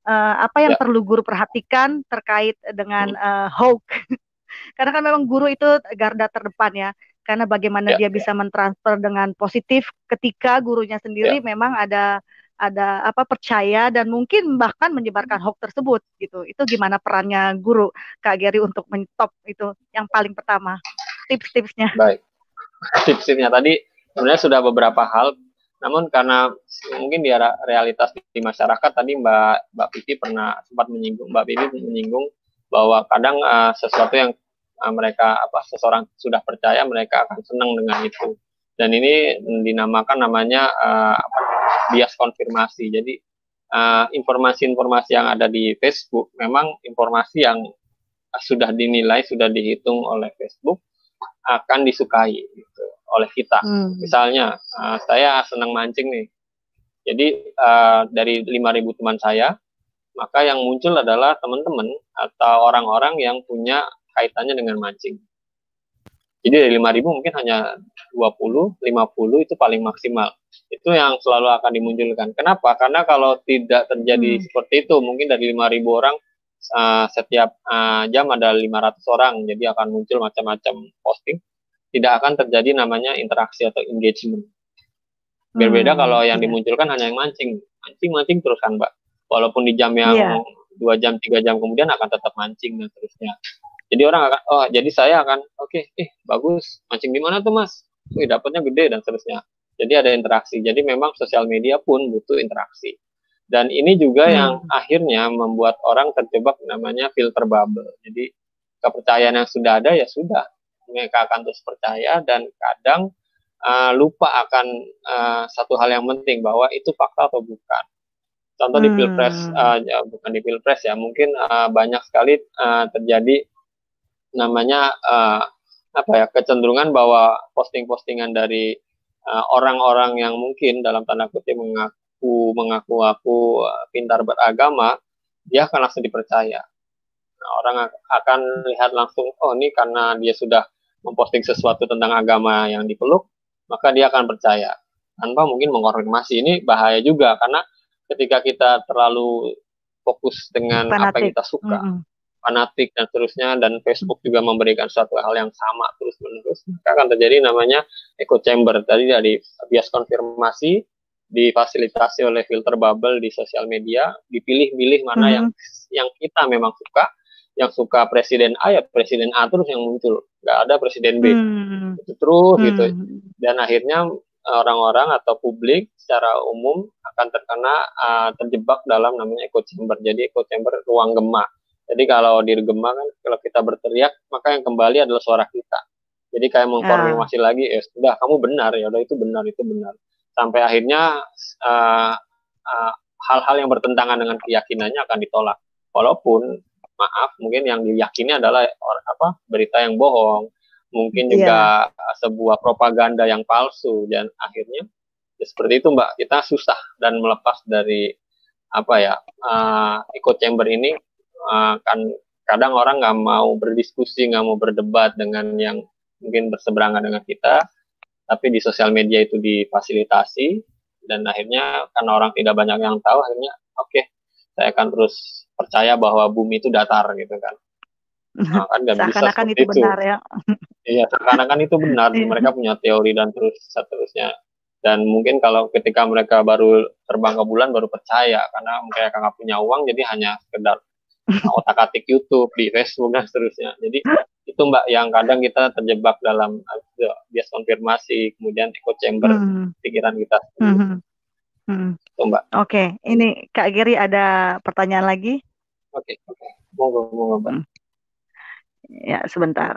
uh, apa yang Ya. perlu guru perhatikan terkait dengan uh, hoax. Karena kan memang guru itu garda terdepan ya. Karena bagaimana Ya. dia bisa mentransfer dengan positif ketika gurunya sendiri Ya. memang ada ada apa percaya dan mungkin bahkan menyebarkan hoax tersebut gitu. Itu gimana perannya guru Kak Geri untuk menyetop itu yang paling pertama. Tips-tipsnya. Baik. Tips-tipsnya tadi sebenarnya sudah beberapa hal, namun karena mungkin di realitas di masyarakat tadi Mbak Mbak Pipi pernah sempat menyinggung, Mbak Pipi menyinggung bahwa kadang uh, sesuatu yang uh, mereka apa seseorang sudah percaya mereka akan senang dengan itu, dan ini dinamakan namanya uh, apa, bias konfirmasi. Jadi uh, informasi-informasi yang ada di Facebook memang informasi yang sudah dinilai, sudah dihitung oleh Facebook akan disukai gitu, oleh kita. Hmm. Misalnya uh, saya senang mancing nih, jadi uh, dari lima ribu teman saya, maka yang muncul adalah teman-teman atau orang-orang yang punya kaitannya dengan mancing. Jadi dari lima ribu mungkin hanya dua puluh, lima puluh itu paling maksimal. Itu yang selalu akan dimunculkan. Kenapa? Karena kalau tidak terjadi hmm. seperti itu, mungkin dari lima ribu orang Uh, setiap uh, jam ada lima ratus orang, jadi akan muncul macam-macam posting, tidak akan terjadi namanya interaksi atau engagement. Berbeda hmm, kalau yang iya. dimunculkan hanya yang mancing, mancing-mancing terus kan Mbak, walaupun di jam yang iya. dua jam, tiga jam kemudian akan tetap mancing dan terusnya. Jadi orang akan, oh jadi saya akan, oke, okay, eh bagus, mancing di mana tuh Mas? Wih dapatnya gede dan seterusnya. Jadi ada interaksi, jadi memang sosial media pun butuh interaksi. Dan ini juga hmm. yang akhirnya membuat orang terjebak namanya filter bubble. Jadi kepercayaan yang sudah ada ya sudah, mereka akan terus percaya dan kadang uh, lupa akan uh, satu hal yang penting bahwa itu fakta atau bukan. Contoh hmm. di pilpres, uh, ya, bukan di pilpres ya, mungkin uh, banyak sekali uh, terjadi namanya uh, apa ya kecenderungan bahwa posting-postingan dari uh, orang-orang yang mungkin dalam tanda kutip mengaku mengaku aku pintar beragama, dia akan langsung dipercaya. Nah, orang akan lihat langsung, oh ini karena dia sudah memposting sesuatu tentang agama yang dipeluk, maka dia akan percaya. Tanpa mungkin mengonfirmasi. Ini bahaya juga, karena ketika kita terlalu fokus dengan fanatik. Apa yang kita suka, mm-hmm. fanatik dan seterusnya, dan Facebook juga memberikan suatu hal yang sama terus-menerus, maka akan terjadi namanya echo chamber. Tadi dari bias konfirmasi, difasilitasi oleh filter bubble di sosial media, dipilih-pilih mana hmm. yang yang kita memang suka, yang suka presiden A ya presiden A terus yang muncul, nggak ada presiden B, hmm. itu terus hmm. gitu, dan akhirnya orang-orang atau publik secara umum akan terkena uh, terjebak dalam namanya echo chamber. Jadi echo chamber ruang gema. Jadi kalau di gema kan kalau kita berteriak maka yang kembali adalah suara kita. Jadi kayak mengkonfirmasi ah. lagi, eh sudah kamu benar ya, udah itu benar itu benar. Sampai akhirnya uh, uh, hal-hal yang bertentangan dengan keyakinannya akan ditolak. Walaupun maaf, mungkin yang diyakini adalah or, apa berita yang bohong, mungkin juga yeah. sebuah propaganda yang palsu, dan akhirnya ya seperti itu Mbak. Kita susah dan melepas dari apa ya uh, echo chamber ini. Uh, kan kadang orang nggak mau berdiskusi, nggak mau berdebat dengan yang mungkin berseberangan dengan kita. Tapi di sosial media itu difasilitasi, dan akhirnya karena orang tidak banyak yang tahu, akhirnya oke, okay, saya akan terus percaya bahwa bumi itu datar gitu kan. Nah, kan nggak bisa seperti itu. Benar, ya. Iya, seakan-akan itu benar. Mereka punya teori dan terus seterusnya. Dan mungkin kalau ketika mereka baru terbang ke bulan baru percaya, karena mereka nggak punya uang, jadi hanya sekedar otak-atik YouTube, di Facebook dan seterusnya. Jadi itu Mbak yang kadang kita terjebak dalam uh, bias konfirmasi, kemudian echo chamber hmm. pikiran kita. Hmm. Hmm. Itu Mbak. Oke, okay. Ini Kak Geri ada pertanyaan lagi? Oke, okay. oke. Okay. Monggo, monggo Mbak. Hmm. Ya, sebentar.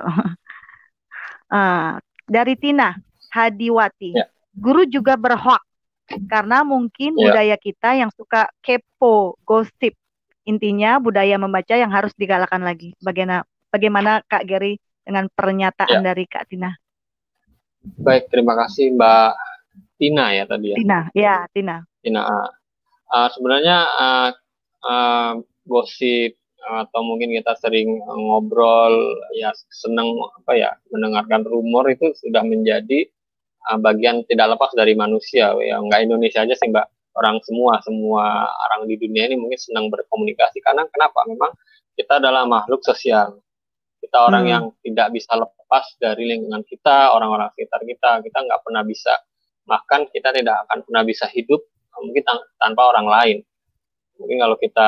uh, dari Tina Hadiwati. Ya. Guru juga berhak karena mungkin ya. budaya kita yang suka kepo, gosip. Intinya budaya membaca yang harus digalakan lagi. Bagaimana bagaimana Kak Geri dengan pernyataan ya. dari Kak Tina? Baik, terima kasih Mbak Tina ya tadi ya. Tina, ya Tina. Tina, uh, sebenarnya uh, uh, gosip atau mungkin kita sering ngobrol ya senang apa ya mendengarkan rumor itu sudah menjadi uh, bagian tidak lepas dari manusia ya, nggak Indonesia aja sih Mbak. orang semua, semua orang di dunia ini mungkin senang berkomunikasi. Karena kenapa? Memang kita adalah makhluk sosial. Kita orang Hmm. yang tidak bisa lepas dari lingkungan kita, orang-orang sekitar kita. Kita nggak pernah bisa, bahkan kita tidak akan pernah bisa hidup mungkin tanpa orang lain. Mungkin kalau kita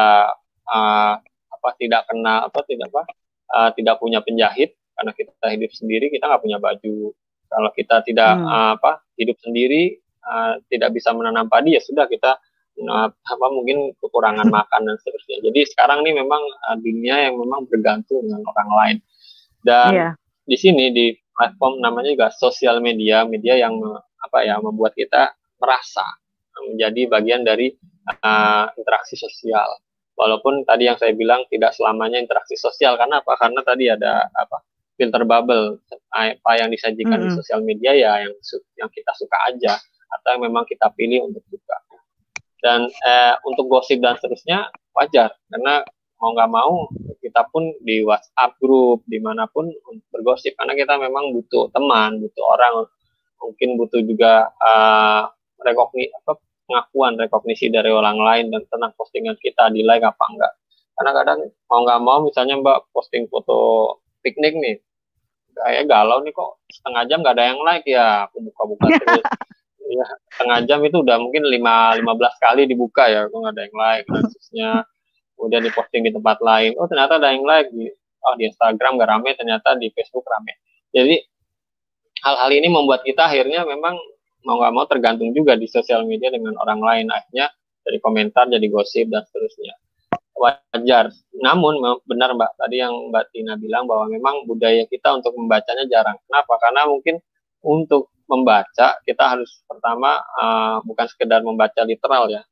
uh, apa tidak kena apa tidak apa uh, tidak punya penjahit karena kita hidup sendiri, kita nggak punya baju. Kalau kita tidak hmm. uh, apa hidup sendiri, uh, tidak bisa menanam padi, ya sudah kita uh, apa mungkin kekurangan makan dan seterusnya. Jadi sekarang ini memang uh, dunia yang memang bergantung dengan orang lain. Dan yeah. di sini di platform namanya juga sosial media, media yang apa ya membuat kita merasa menjadi bagian dari uh, interaksi sosial. Walaupun tadi yang saya bilang tidak selamanya interaksi sosial, karena apa? Karena tadi ada apa? Filter bubble, apa yang disajikan mm-hmm. di sosial media ya yang yang kita suka aja, atau yang memang kita pilih untuk suka. Dan eh, untuk gosip dan seterusnya wajar, karena mau nggak mau kita pun di WhatsApp grup dimanapun untuk bergosip, karena kita memang butuh teman, butuh orang, mungkin butuh juga uh, rekogni apa pengakuan, rekognisi dari orang lain dan tentang postingan kita di like apa enggak. Karena kadang mau nggak mau misalnya Mbak posting foto piknik nih, kayak galau nih kok setengah jam nggak ada yang like, ya aku buka-buka terus. Ya, setengah jam itu udah mungkin lima belas kali dibuka ya, kok nggak ada yang like, kasusnya. Kemudian diposting di tempat lain, oh ternyata ada yang like, di, oh di Instagram nggak rame, ternyata di Facebook rame. Jadi hal-hal ini membuat kita akhirnya memang mau nggak mau tergantung juga di sosial media dengan orang lain, akhirnya dari komentar jadi gosip dan seterusnya. Wajar. Namun benar Mbak, tadi yang Mbak Tina bilang bahwa memang budaya kita untuk membacanya jarang. Kenapa? Karena mungkin untuk membaca kita harus pertama uh, bukan sekedar membaca literal ya,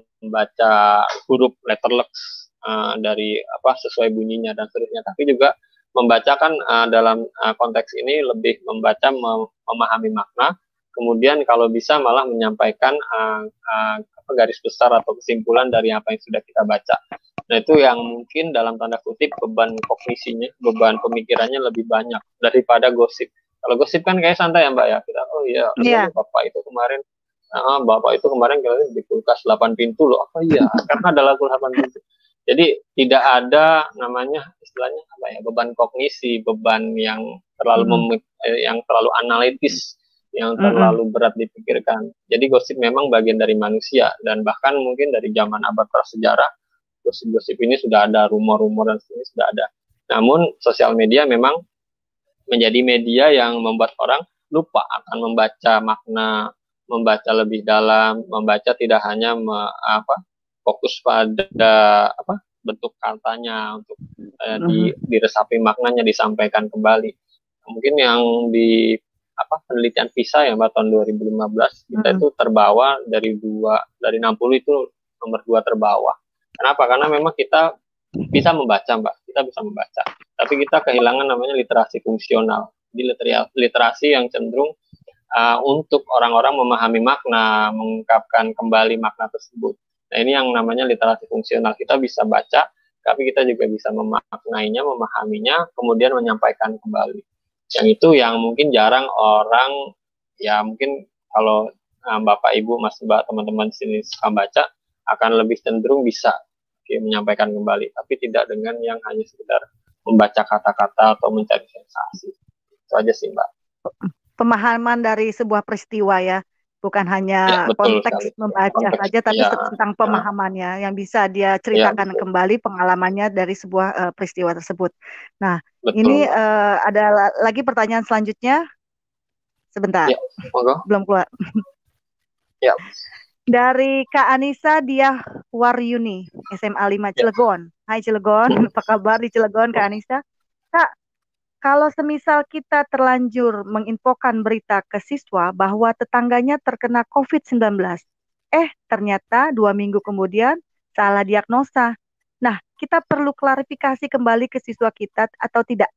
membaca huruf letterlek uh, dari apa sesuai bunyinya dan seterusnya, tapi juga membacakan uh, dalam uh, konteks ini lebih membaca mem memahami makna, kemudian kalau bisa malah menyampaikan uh, uh, garis besar atau kesimpulan dari apa yang sudah kita baca. Nah itu yang mungkin dalam tanda kutip beban kognisinya, beban pemikirannya lebih banyak daripada gosip. Kalau gosip kan kayak santai ya Mbak ya, kita oh iya yeah. bapak itu kemarin, uh, bapak itu kemarin kalian di kulkas delapan pintu loh, apa oh, iya karena ada lagu delapan pintu. Jadi tidak ada namanya istilahnya apa ya beban kognisi, beban yang terlalu mm-hmm. mem, eh, yang terlalu analitis, yang terlalu mm-hmm. berat dipikirkan. Jadi gosip memang bagian dari manusia, dan bahkan mungkin dari zaman abad prasejarah gosip-gosip ini sudah ada, rumor-rumor dan sebagainya sudah ada. Namun sosial media memang menjadi media yang membuat orang lupa akan membaca makna, membaca lebih dalam, membaca tidak hanya me, apa fokus pada apa bentuk katanya untuk uh, di, diresapi maknanya, disampaikan kembali. Mungkin yang di apa penelitian PISA ya Mbak tahun dua ribu lima belas kita mm-hmm. itu terbawa dari dua dari enam puluh itu nomor dua terbawah. Kenapa? Karena memang kita bisa membaca Mbak, kita bisa membaca, tapi kita kehilangan namanya literasi fungsional. Di literasi yang cenderung uh, untuk orang-orang memahami makna, mengungkapkan kembali makna tersebut. Nah ini yang namanya literasi fungsional. Kita bisa baca, tapi kita juga bisa memaknainya, memahaminya, kemudian menyampaikan kembali. Yang itu yang mungkin jarang orang, ya mungkin kalau uh, Bapak, Ibu, Mas, Mbak, teman-teman sini suka baca, akan lebih cenderung bisa okay, menyampaikan kembali, tapi tidak dengan yang hanya sekedar membaca kata-kata atau mencari sensasi. Itu aja sih Mbak. Pemahaman dari sebuah peristiwa ya, bukan hanya ya, konteks sekali. membaca konteks, saja, tapi ya, tentang pemahamannya ya. yang bisa dia ceritakan ya, pembali pengalamannya dari sebuah uh, peristiwa tersebut. Nah, betul, ini uh, ada lagi pertanyaan selanjutnya. Sebentar, ya, belum keluar. Ya. Dari Kak Anissa Diah Waryuni, S M A lima Cilegon. Ya. Hai Cilegon, apa kabar di Cilegon Kak Anissa? Kak, kalau semisal kita terlanjur menginfokan berita ke siswa bahwa tetangganya terkena covid sembilan belas, eh ternyata dua minggu kemudian salah diagnosa. Nah, kita perlu klarifikasi kembali ke siswa kita atau tidak?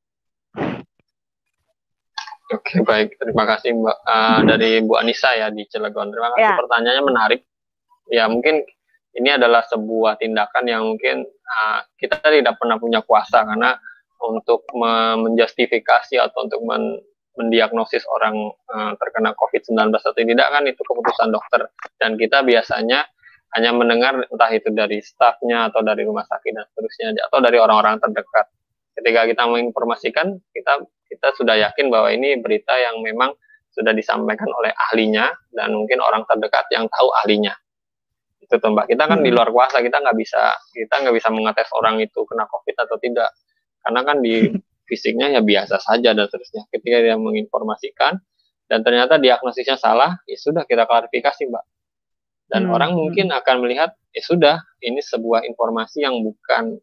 Oke, baik. Terima kasih Mbak. Uh, dari Bu Anissa ya di Cilegon. Terima kasih, ya. Pertanyaannya menarik. Ya, mungkin ini adalah sebuah tindakan yang mungkin uh, kita tidak pernah punya kuasa, karena untuk menjustifikasi atau untuk men mendiagnosis orang uh, terkena covid sembilan belas atau tidak kan itu keputusan dokter, dan kita biasanya hanya mendengar entah itu dari stafnya atau dari rumah sakit dan seterusnya, atau dari orang-orang terdekat. Ketika kita menginformasikan, kita kita sudah yakin bahwa ini berita yang memang sudah disampaikan oleh ahlinya dan mungkin orang terdekat yang tahu ahlinya. Itu tuh Mbak. Kita kan hmm. di luar kuasa, kita nggak bisa kita nggak bisa mengetes orang itu kena COVID atau tidak, karena kan di fisiknya ya biasa saja dan seterusnya. Ketika dia menginformasikan dan ternyata diagnosisnya salah, ya sudah kita klarifikasi Mbak. Dan hmm. orang mungkin akan melihat, ya sudah, ini sebuah informasi yang bukan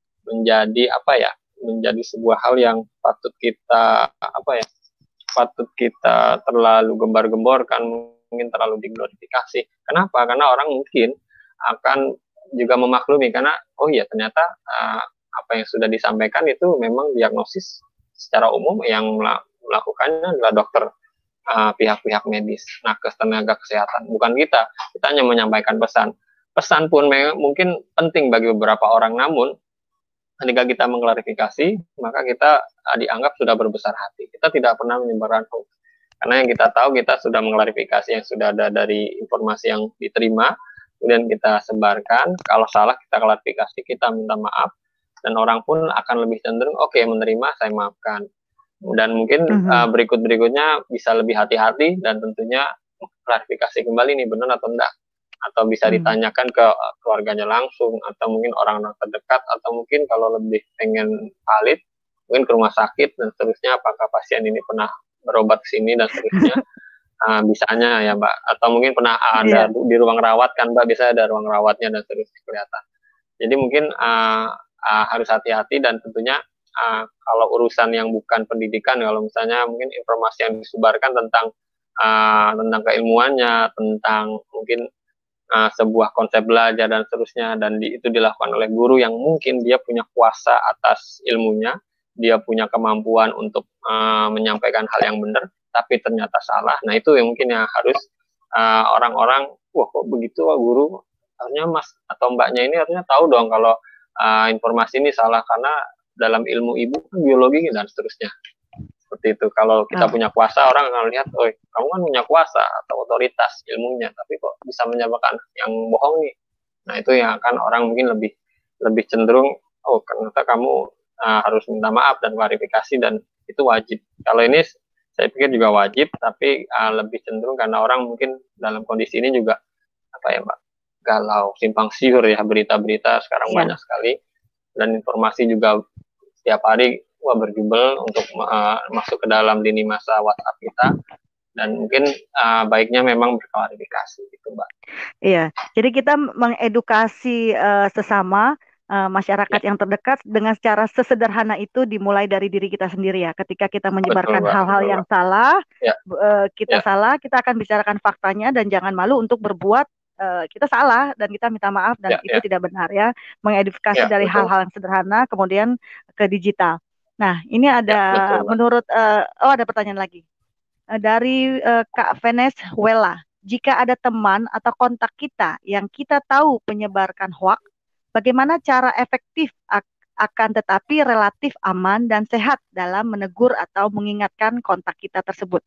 menjadi apa ya, menjadi sebuah hal yang patut kita apa ya, patut kita terlalu gembar-gemborkan, mungkin terlalu diglorifikasi. Kenapa? Karena orang mungkin akan juga memaklumi, karena oh iya ternyata uh, apa yang sudah disampaikan itu memang diagnosis secara umum yang melakukannya adalah dokter, Uh, pihak-pihak medis, nakes, tenaga kesehatan, bukan kita. Kita hanya menyampaikan pesan. Pesan pun mungkin penting bagi beberapa orang, namun ketika kita mengklarifikasi, maka kita uh, dianggap sudah berbesar hati. Kita tidak pernah menyebarkan hoax. Karena yang kita tahu, kita sudah mengklarifikasi yang sudah ada dari informasi yang diterima, kemudian kita sebarkan. Kalau salah, kita klarifikasi, kita minta maaf, dan orang pun akan lebih cenderung, oke, okay, menerima, saya maafkan. Dan mungkin uh-huh. uh, berikut-berikutnya bisa lebih hati-hati dan tentunya klarifikasi kembali nih benar atau enggak, atau bisa uh-huh. ditanyakan ke keluarganya langsung atau mungkin orang-orang terdekat, atau mungkin kalau lebih pengen valid mungkin ke rumah sakit dan seterusnya, apakah pasien ini pernah berobat ke sini dan seterusnya. uh, bisanya ya Mbak, atau mungkin pernah ada yeah. di ruang rawat kan Mbak, biasanya ada ruang rawatnya dan seterusnya kelihatan. Jadi mungkin uh, uh, harus hati-hati dan tentunya Uh, kalau urusan yang bukan pendidikan, kalau misalnya mungkin informasi yang disebarkan tentang uh, tentang keilmuannya, tentang mungkin uh, sebuah konsep belajar dan seterusnya, dan di, itu dilakukan oleh guru yang mungkin dia punya kuasa atas ilmunya, dia punya kemampuan untuk uh, menyampaikan hal yang benar, tapi ternyata salah. Nah itu yang mungkin yang harus uh, orang-orang, wah kok begitu wah, guru, harusnya mas atau mbaknya ini harusnya tahu dong kalau uh, informasi ini salah, karena dalam ilmu ibu kan biologi dan seterusnya. Seperti itu. Kalau kita nah. punya kuasa, orang akan lihat, oh kamu kan punya kuasa atau otoritas ilmunya, tapi kok bisa menyampaikan yang bohong nih. Nah itu yang akan orang mungkin lebih lebih cenderung, oh ternyata kamu uh, harus minta maaf dan klarifikasi, dan itu wajib. Kalau ini saya pikir juga wajib, tapi uh, lebih cenderung karena orang mungkin dalam kondisi ini juga apa ya Mbak, galau, simpang siur ya, berita-berita sekarang ya. Banyak sekali, dan informasi juga setiap hari wah berjubel untuk uh, masuk ke dalam lini masa WhatsApp kita, dan mungkin uh, baiknya memang berklarifikasi gitu Mbak. Iya, jadi kita mengedukasi uh, sesama uh, masyarakat ya. yang terdekat dengan cara sesederhana itu dimulai dari diri kita sendiri ya. Ketika kita menyebarkan hal-hal yang salah, ya. uh, kita ya. salah, kita akan bicarakan faktanya dan jangan malu untuk berbuat. Uh, kita salah dan kita minta maaf dan ya, itu ya. tidak benar ya, mengedukasi ya, dari hal-hal yang sederhana kemudian ke digital. Nah ini ada ya, betul, menurut uh, oh ada pertanyaan lagi uh, dari uh, Kak Venes Wella, jika ada teman atau kontak kita yang kita tahu penyebarkan hoax, bagaimana cara efektif ak- akan tetapi relatif aman dan sehat dalam menegur atau mengingatkan kontak kita tersebut?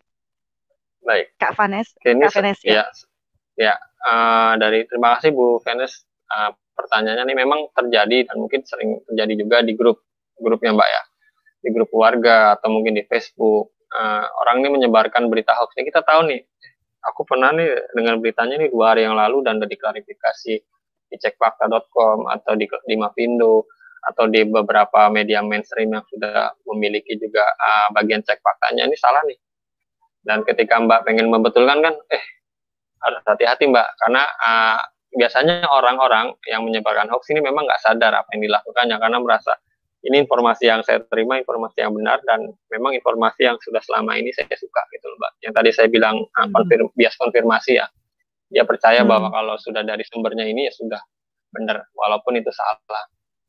Baik, Kak Venes, ini Kak Venes ya. ya. Ya, uh, dari terima kasih Bu Venes. Uh, pertanyaannya ini memang terjadi dan mungkin sering terjadi juga di grup grupnya Mbak ya, di grup keluarga atau mungkin di Facebook. Uh, orang ini menyebarkan berita hoax. Ini kita tahu nih, aku pernah nih dengar beritanya nih dua hari yang lalu dan udah diklarifikasi di cek fakta dot com atau di, di Mavindo atau di beberapa media mainstream yang sudah memiliki juga uh, bagian cek faktanya, ini salah nih. Dan ketika Mbak pengen membetulkan kan, eh harus hati-hati Mbak, karena uh, biasanya orang-orang yang menyebarkan hoax ini memang nggak sadar apa yang dilakukannya, karena merasa ini informasi yang saya terima, informasi yang benar, dan memang informasi yang sudah selama ini saya suka gitu loh Mbak. Yang tadi saya bilang uh, konfirm, bias konfirmasi ya, dia percaya hmm. bahwa kalau sudah dari sumbernya ini ya sudah benar, walaupun itu salah.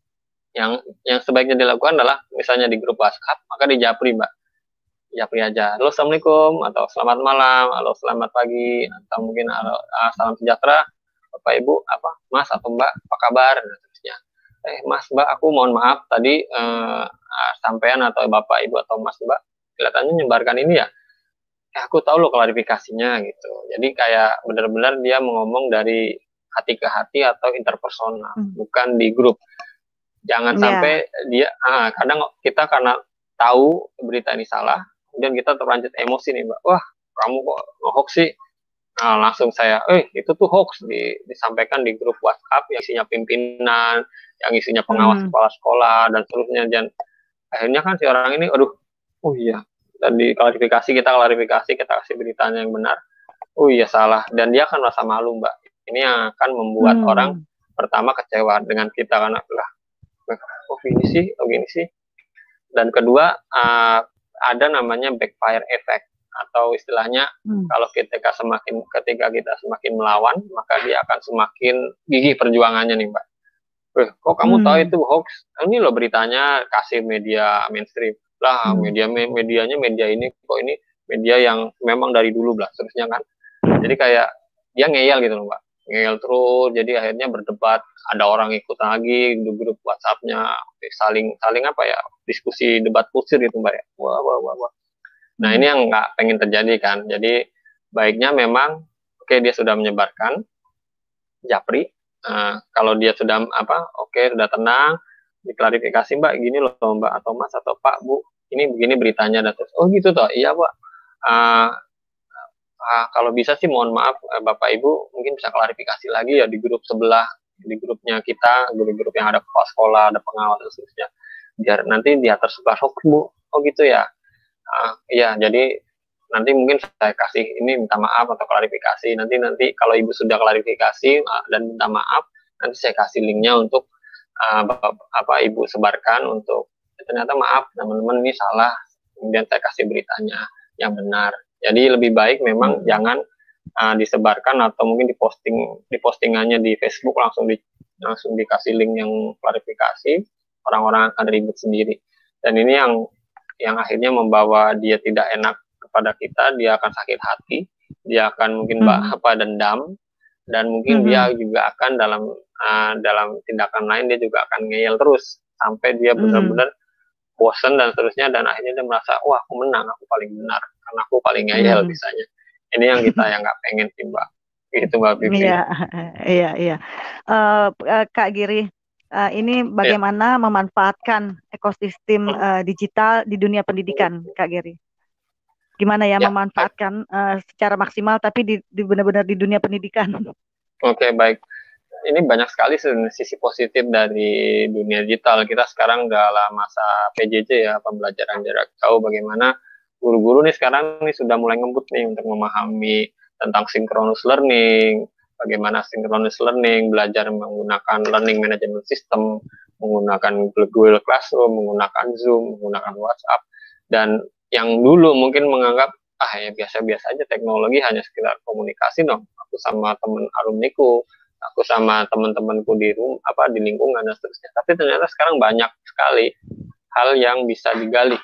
Yang yang sebaiknya dilakukan adalah misalnya di grup WhatsApp, maka di japri Mbak. Japri aja, halo assalamualaikum, atau selamat malam, halo selamat pagi, atau mungkin halo, uh, salam sejahtera, Bapak Ibu, apa Mas atau Mbak, apa kabar, dan seterusnya. Eh Mas Mbak, aku mohon maaf tadi uh, uh, sampean atau Bapak Ibu atau Mas Mbak kelihatannya menyebarkan ini ya, eh, aku tahu loh klarifikasinya gitu. Jadi kayak benar-benar dia mengomong dari hati ke hati atau interpersonal, Hmm. bukan di grup. Jangan Ya. sampai dia, ah, kadang kita karena tahu berita ini salah, kemudian kita terlanjur emosi nih, Mbak. Wah, kamu kok hoax sih? Nah, langsung saya, eh itu tuh hoax, di, disampaikan di grup WhatsApp yang isinya pimpinan, yang isinya pengawas Hmm. kepala sekolah dan seterusnya. Dan akhirnya kan si orang ini, aduh, oh iya, dan diklarifikasi, kita klarifikasi, kita kasih beritanya yang benar. Oh iya salah, dan dia akan merasa malu, Mbak. Ini yang akan membuat Hmm. orang pertama kecewa dengan kita karena lah, oh gini sih, oh gini sih. Dan kedua, uh, ada namanya backfire effect, atau istilahnya hmm. kalau ketika semakin ketika kita semakin melawan, maka dia akan semakin gigih perjuangannya nih, Mbak. Eh, kok kamu hmm. tahu itu hoax? Ini loh beritanya, kasih media mainstream lah, hmm. media medianya media ini kok ini media yang memang dari dulu lah, seterusnya kan. Jadi kayak dia ngeyel gitu loh, Mbak, ngeyel terus. Jadi akhirnya berdebat, ada orang ikut lagi di grup WhatsApp-nya, saling saling apa ya, diskusi debat kusir gitu, Mbak ya. Wah wah wah wah. Nah, ini yang nggak pengen terjadi kan. Jadi baiknya memang, oke okay, dia sudah menyebarkan japri. Uh, kalau dia sudah apa, oke okay, sudah tenang, diklarifikasi, Mbak, gini loh Mbak, atau Mas atau Pak, Bu, ini begini beritanya. Dan terus, oh gitu toh, iya Pak. Uh, uh, kalau bisa sih mohon maaf uh, Bapak Ibu mungkin bisa klarifikasi lagi ya di grup sebelah, di grupnya kita, grup-grup yang ada kepala sekolah, ada pengawas dan seterusnya. Biar nanti dia tersebar hoax, Bu. Oh gitu ya. Uh, iya, jadi nanti mungkin saya kasih ini minta maaf atau klarifikasi. Nanti nanti kalau ibu sudah klarifikasi uh, dan minta maaf, nanti saya kasih linknya untuk uh, apa ibu sebarkan untuk ternyata maaf teman-teman ini salah. Kemudian saya kasih beritanya yang benar. Jadi lebih baik memang hmm. jangan uh, disebarkan atau mungkin diposting dipostingannya di Facebook langsung di langsung dikasih link yang klarifikasi, orang-orang akan ribut sendiri. Dan ini yang yang akhirnya membawa dia tidak enak kepada kita, dia akan sakit hati, dia akan mungkin hmm. apa dendam, dan mungkin hmm. dia juga akan dalam uh, dalam tindakan lain dia juga akan ngeyel terus sampai dia benar-benar hmm. bosan dan seterusnya, dan akhirnya dia merasa wah aku menang, aku paling benar karena aku paling ngeyel hmm. misalnya. Ini yang kita yang nggak pengen sih, Mbak. Itu Mbak Pipi. Iya, iya, iya. Uh, Kak Giri, Uh, ini bagaimana ya. memanfaatkan ekosistem uh, digital di dunia pendidikan, Kak Giri? Gimana ya, ya memanfaatkan uh, secara maksimal, tapi di, di benar-benar di dunia pendidikan? Oke, baik. Ini banyak sekali sisi positif dari dunia digital. Kita sekarang dalam masa P J J ya, pembelajaran jarak jauh. Bagaimana guru-guru nih sekarang nih sudah mulai ngebut nih untuk memahami tentang synchronous learning. Bagaimana synchronous learning, belajar menggunakan learning management system, menggunakan Google Classroom, menggunakan Zoom, menggunakan WhatsApp. Dan yang dulu mungkin menganggap, ah ya biasa-biasa aja teknologi, hanya sekedar komunikasi dong. Aku sama teman alumniku, aku sama teman-temanku di rumah, apa di lingkungan dan seterusnya. Tapi ternyata sekarang banyak sekali hal yang bisa digali.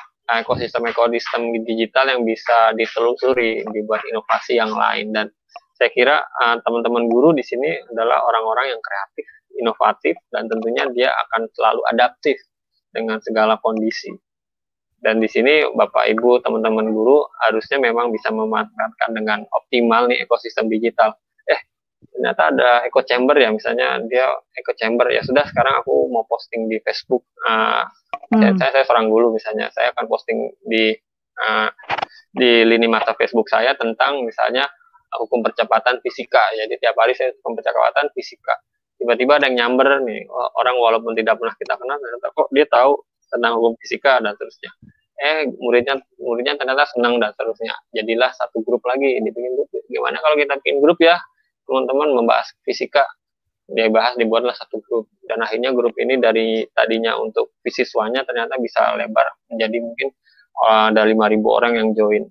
Ekosistem-ekosistem digital yang bisa ditelusuri, dibuat inovasi yang lain. Dan saya kira uh, teman-teman guru di sini adalah orang-orang yang kreatif, inovatif, dan tentunya dia akan selalu adaptif dengan segala kondisi. Dan di sini Bapak Ibu, teman-teman guru harusnya memang bisa memanfaatkan dengan optimal nih ekosistem digital. Eh, ternyata ada echo chamber ya, misalnya dia echo chamber ya sudah sekarang aku mau posting di Facebook. Uh, hmm. saya, saya seorang guru misalnya, saya akan posting di uh, di lini masa Facebook saya tentang misalnya hukum percepatan fisika. Jadi tiap hari saya hukum percepatan fisika. Tiba-tiba ada yang nyamber nih, orang walaupun tidak pernah kita kenal, ternyata kok dia tahu tentang hukum fisika dan seterusnya. Eh muridnya muridnya ternyata senang dan seterusnya. Jadilah satu grup lagi, dibikin grup. Gimana kalau kita bikin grup ya, teman-teman membahas fisika, dia bahas dibuatlah satu grup. Dan akhirnya grup ini dari tadinya untuk siswanya ternyata bisa lebar menjadi mungkin uh, ada lima ribu orang yang join.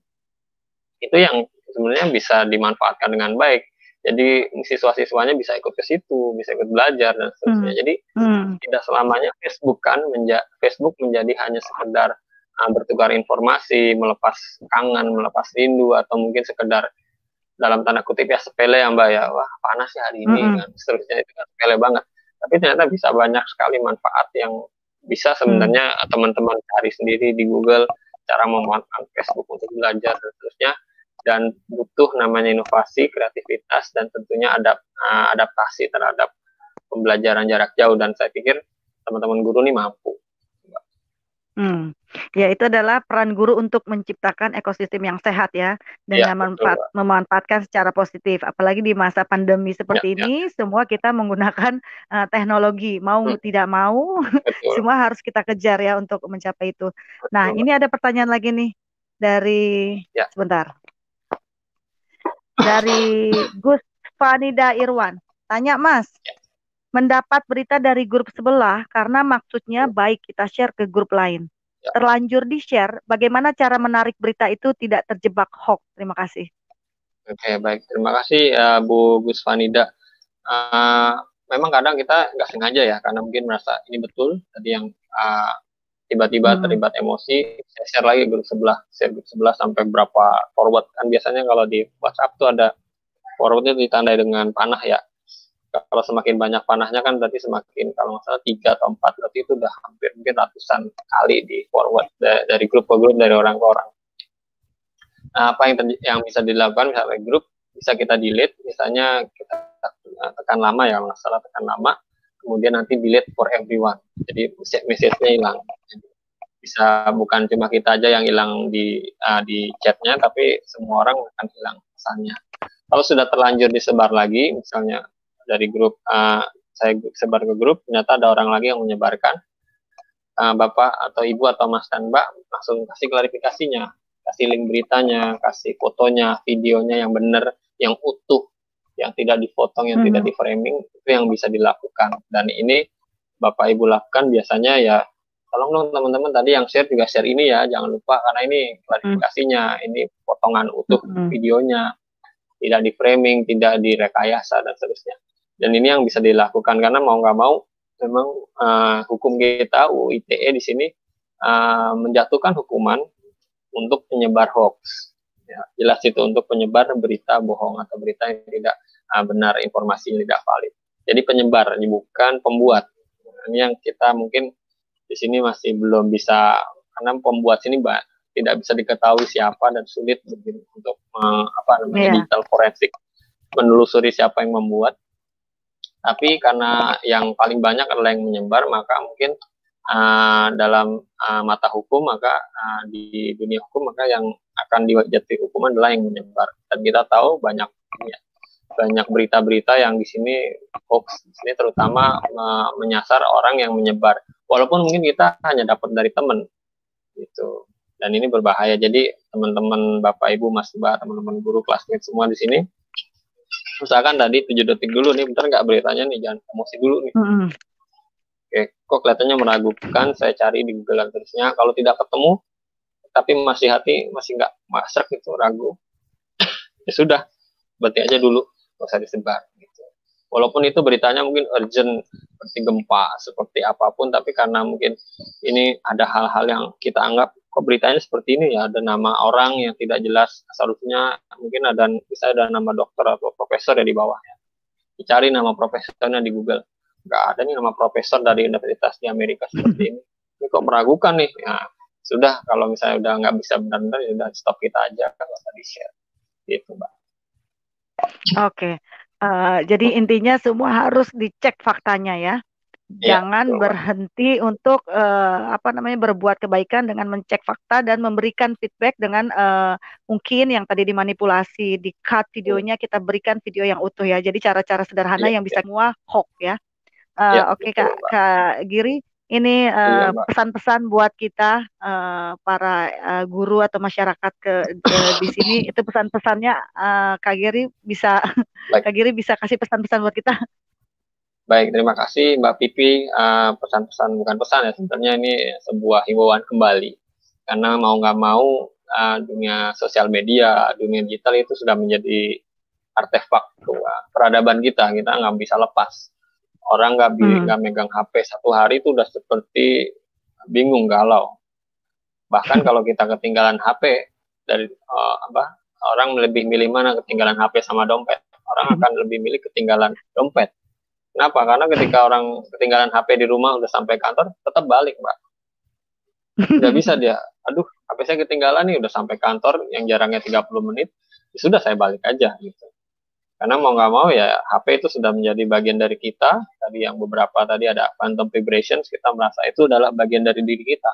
Itu yang sebenarnya bisa dimanfaatkan dengan baik. Jadi siswa-siswanya bisa ikut ke situ, bisa ikut belajar dan seterusnya. Hmm. Jadi hmm. tidak selamanya Facebook kan menja- Facebook menjadi hanya sekedar uh, bertukar informasi, melepas kangen, melepas rindu, atau mungkin sekedar dalam tanda kutip ya sepele ya Mbak ya, wah panas ya hari ini hmm. kan seterusnya, itu kan sepele banget. Tapi ternyata bisa banyak sekali manfaat yang bisa sebenarnya hmm. teman-teman cari sendiri di Google cara memanfaatkan Facebook untuk belajar dan seterusnya. dan butuh namanya inovasi, kreativitas, dan tentunya adap, uh, adaptasi terhadap pembelajaran jarak jauh. Dan saya pikir teman-teman guru ini mampu. Hmm. Ya, itu adalah peran guru untuk menciptakan ekosistem yang sehat ya, dengan Ya, memanfaat, betul, memanfaatkan secara positif. Apalagi di masa pandemi ya, seperti ya. ini, semua kita menggunakan uh, teknologi, mau Hmm, tidak mau, betul, semua harus kita kejar ya untuk mencapai itu. Nah, betul, Mbak. ini ada pertanyaan lagi nih dari, Ya, sebentar, dari Gus Fanida Irwan. Tanya Mas, mendapat berita dari grup sebelah karena maksudnya baik kita share ke grup lain. ya. Terlanjur di-share, bagaimana cara menarik berita itu tidak terjebak hoax? Terima kasih. Oke, baik. Terima kasih uh, Bu Gus Vanida. Uh, memang kadang kita nggak sengaja ya, karena mungkin merasa ini betul. Tadi yang uh, tiba-tiba Hmm. terlibat emosi, saya share lagi grup sebelah, share grup sebelah sampai berapa forward. Kan biasanya kalau di WhatsApp tuh ada forwardnya ditandai dengan panah ya. Kalau semakin banyak panahnya kan berarti semakin, kalau nggak salah tiga atau empat, berarti itu udah hampir mungkin ratusan kali di forward dari grup ke grup, dari orang ke orang. Nah, apa yang yang bisa dilakukan misalnya grup bisa kita delete, misalnya kita tekan lama ya, nggak salah tekan lama, kemudian nanti delete for everyone, jadi message-nya hilang. Bisa bukan cuma kita aja yang hilang di uh, di chatnya, tapi semua orang akan hilang pesannya. Kalau sudah terlanjur disebar lagi, misalnya dari grup uh, saya sebar ke grup, ternyata ada orang lagi yang menyebarkan, uh, bapak atau ibu atau mas dan mbak langsung kasih klarifikasinya, kasih link beritanya, kasih fotonya, videonya yang benar, yang utuh, yang tidak dipotong, yang mm-hmm. tidak di framing, itu yang bisa dilakukan. Dan ini bapak ibu lakukan biasanya ya, tolong dong teman-teman tadi yang share juga share ini ya, jangan lupa, karena ini klarifikasinya, mm-hmm. ini potongan utuh mm-hmm. videonya, tidak di framing, tidak direkayasa dan seterusnya. Dan ini yang bisa dilakukan, karena mau nggak mau memang uh, hukum kita U I T E di sini uh, menjatuhkan hukuman untuk penyebar hoax. Ya, jelas itu untuk penyebar berita bohong atau berita yang tidak uh, benar, informasi yang tidak valid. Jadi penyebar, ini bukan pembuat. Ini yang kita mungkin di sini masih belum bisa, karena pembuat sini mbak tidak bisa diketahui siapa dan sulit untuk uh, apa namanya yeah. digital forensik menelusuri siapa yang membuat. Tapi karena yang paling banyak adalah yang menyebar, maka mungkin uh, dalam uh, mata hukum, maka uh, di dunia hukum, maka yang akan dijatuhi hukuman adalah yang menyebar. Dan kita tahu banyak ya, banyak berita-berita yang di sini hoax, di sini terutama uh, menyasar orang yang menyebar. Walaupun mungkin kita hanya dapat dari teman, gitu. Dan ini berbahaya. Jadi teman-teman Bapak Ibu Mas Mbak, teman-teman guru, classmate semua di sini, usahakan tadi tujuh detik dulu nih, bentar nggak beritanya nih, jangan emosi dulu nih. Mm-hmm. Oke, kok kelihatannya meragukan, saya cari di Google dan terusnya. Kalau tidak ketemu, tapi masih hati, masih nggak masak gitu, ragu, ya sudah, berarti aja dulu, nggak usah disebar. Gitu. Walaupun itu beritanya mungkin urgent, seperti gempa, seperti apapun, tapi karena mungkin ini ada hal-hal yang kita anggap, kok beritanya seperti ini ya, ada nama orang yang tidak jelas asal-usulnya, mungkin ada bisa ada nama dokter atau profesor ya di bawahnya. Dicari nama profesornya di Google, nggak ada nih nama profesor dari universitas di Amerika seperti ini. Ini kok meragukan nih, ya sudah, kalau misalnya udah nggak bisa benar-benar, ya udah stop kita aja, kalau tadi share, gitu mbak. Oke, okay. uh, jadi intinya semua harus dicek faktanya ya. Jangan ya, berhenti untuk uh, apa namanya berbuat kebaikan dengan mencek fakta dan memberikan feedback dengan uh, mungkin yang tadi dimanipulasi, di cut videonya, kita berikan video yang utuh ya. Jadi cara-cara sederhana ya, yang bisa ya. semua hoax ya. Uh, ya Oke okay, Kak, Kak Giri, ini uh, ya, pesan-pesan buat kita uh, para uh, guru atau masyarakat ke uh, di sini, itu pesan-pesannya uh, Kak Giri bisa Kak Giri bisa kasih pesan-pesan buat kita. Baik, terima kasih Mbak Pipi. Uh, pesan-pesan bukan pesan ya, sebenarnya ini sebuah himbauan kembali. Karena mau nggak mau uh, dunia sosial media, dunia digital itu sudah menjadi artefak uh, peradaban kita. Kita nggak bisa lepas. Orang nggak hmm. nggak megang H P satu hari itu udah seperti bingung, galau. Bahkan kalau kita ketinggalan H P dari uh, apa orang lebih milih mana, ketinggalan H P sama dompet. Orang akan lebih milih ketinggalan dompet. Kenapa? Karena ketika orang ketinggalan H P di rumah udah sampai kantor, tetap balik, Mbak. Nggak bisa dia, aduh, H P saya ketinggalan nih, udah sampai kantor, yang jarangnya tiga puluh menit, ya sudah saya balik aja gitu. Karena mau nggak mau ya H P itu sudah menjadi bagian dari kita. Tadi yang beberapa tadi ada phantom vibrations, kita merasa itu adalah bagian dari diri kita.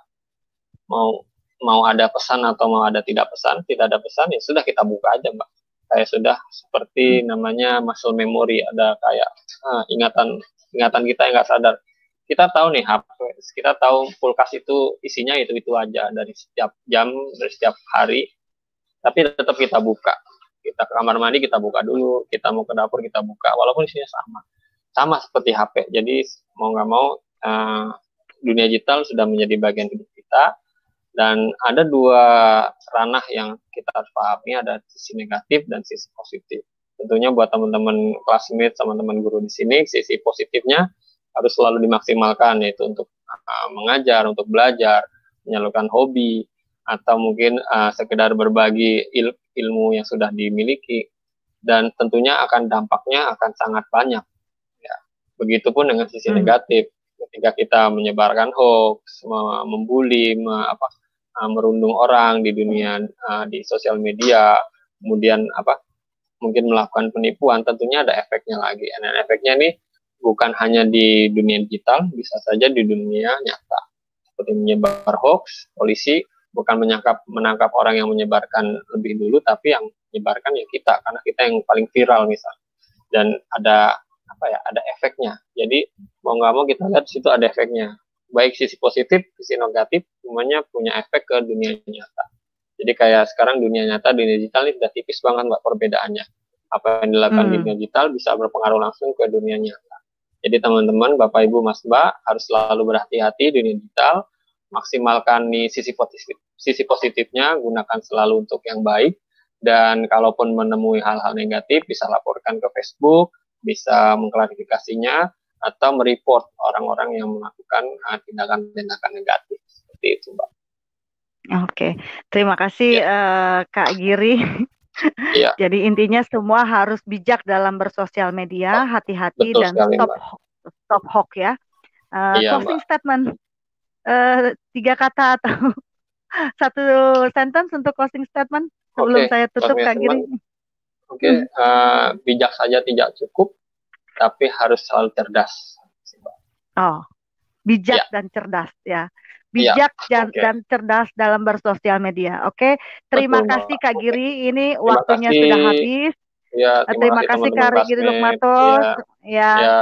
Mau mau ada pesan atau mau ada tidak pesan, tidak ada pesan ya sudah kita buka aja Mbak. Kayak sudah seperti namanya muscle memory, ada kayak ah, ingatan ingatan kita yang nggak sadar. Kita tahu nih H P, kita tahu kulkas itu isinya itu itu aja dari setiap jam, dari setiap hari, tapi tetap kita buka. Kita ke kamar mandi kita buka dulu, kita mau ke dapur kita buka, walaupun isinya sama, sama seperti H P. Jadi mau nggak mau uh, dunia digital sudah menjadi bagian hidup kita, dan ada dua ranah yang kita harus pahami, ada sisi negatif dan sisi positif. Tentunya buat teman-teman classmate, teman-teman guru di sini, sisi positifnya harus selalu dimaksimalkan, yaitu untuk uh, mengajar, untuk belajar, menyalurkan hobi, atau mungkin uh, sekedar berbagi il ilmu yang sudah dimiliki, dan tentunya akan dampaknya akan sangat banyak. Ya. Begitupun dengan sisi hmm. negatif, ketika kita menyebarkan hoax, membuli, me, apa, uh, merundung orang di dunia uh, di sosial media, kemudian apa, mungkin melakukan penipuan, tentunya ada efeknya lagi. Dan efeknya ini bukan hanya di dunia digital, bisa saja di dunia nyata, seperti menyebar hoax. Polisi bukan menangkap menangkap orang yang menyebarkan lebih dulu, tapi yang menyebarkan ya kita, karena kita yang paling viral misal. Dan ada apa ya, ada efeknya. Jadi mau nggak mau kita lihat situ ada efeknya, baik sisi positif, sisi negatif, semuanya punya efek ke dunia nyata. Jadi kayak sekarang dunia nyata, dunia digital ini sudah tipis banget Mbak perbedaannya. Apa yang dilakukan hmm. di dunia digital bisa berpengaruh langsung ke dunia nyata. Jadi teman-teman, Bapak Ibu Mas Mbak harus selalu berhati-hati di dunia digital. Maksimalkan nih sisi positif, sisi positifnya, gunakan selalu untuk yang baik, dan kalaupun menemui hal-hal negatif bisa laporkan ke Facebook, bisa mengklarifikasinya, atau mereport orang-orang yang melakukan tindakan-tindakan uh, negatif. Seperti itu Mbak. Oke, terima kasih ya. uh, Kak Giri. Ya. Jadi intinya semua harus bijak dalam bersosial media, hati-hati dan sekali, stop Mbak. stop hoax ya. Uh, ya closing Mbak. Statement. Uh, tiga kata atau satu sentence untuk closing statement sebelum okay. saya tutup Kak Giri. Oke, okay. hmm. uh, bijak saja tidak cukup, tapi harus selalu cerdas. Oh, bijak ya. dan cerdas ya. Bijak ya. dan, okay. dan cerdas dalam bersosial media. Oke, okay. terima Betul, kasih Kak Giri. Ini terima waktunya kasih. sudah habis. Ya, terima, terima kasih Kak Giri Lukmato. Ya. ya. ya.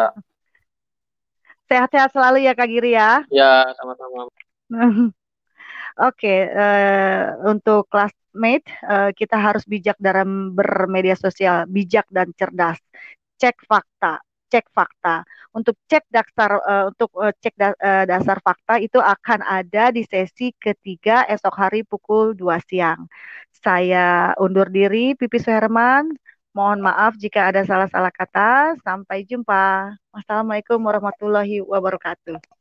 Sehat-sehat selalu ya Kak Giri ya. Ya, sama-sama. Oke, okay, uh, untuk classmate uh, kita harus bijak dalam bermedia sosial, bijak dan cerdas. Cek fakta, cek fakta. Untuk cek dasar uh, untuk uh, cek da uh, dasar fakta itu akan ada di sesi ketiga esok hari pukul dua siang. Saya undur diri, Pipi Suherman. Mohon maaf jika ada salah-salah kata. Sampai jumpa. Wassalamualaikum warahmatullahi wabarakatuh.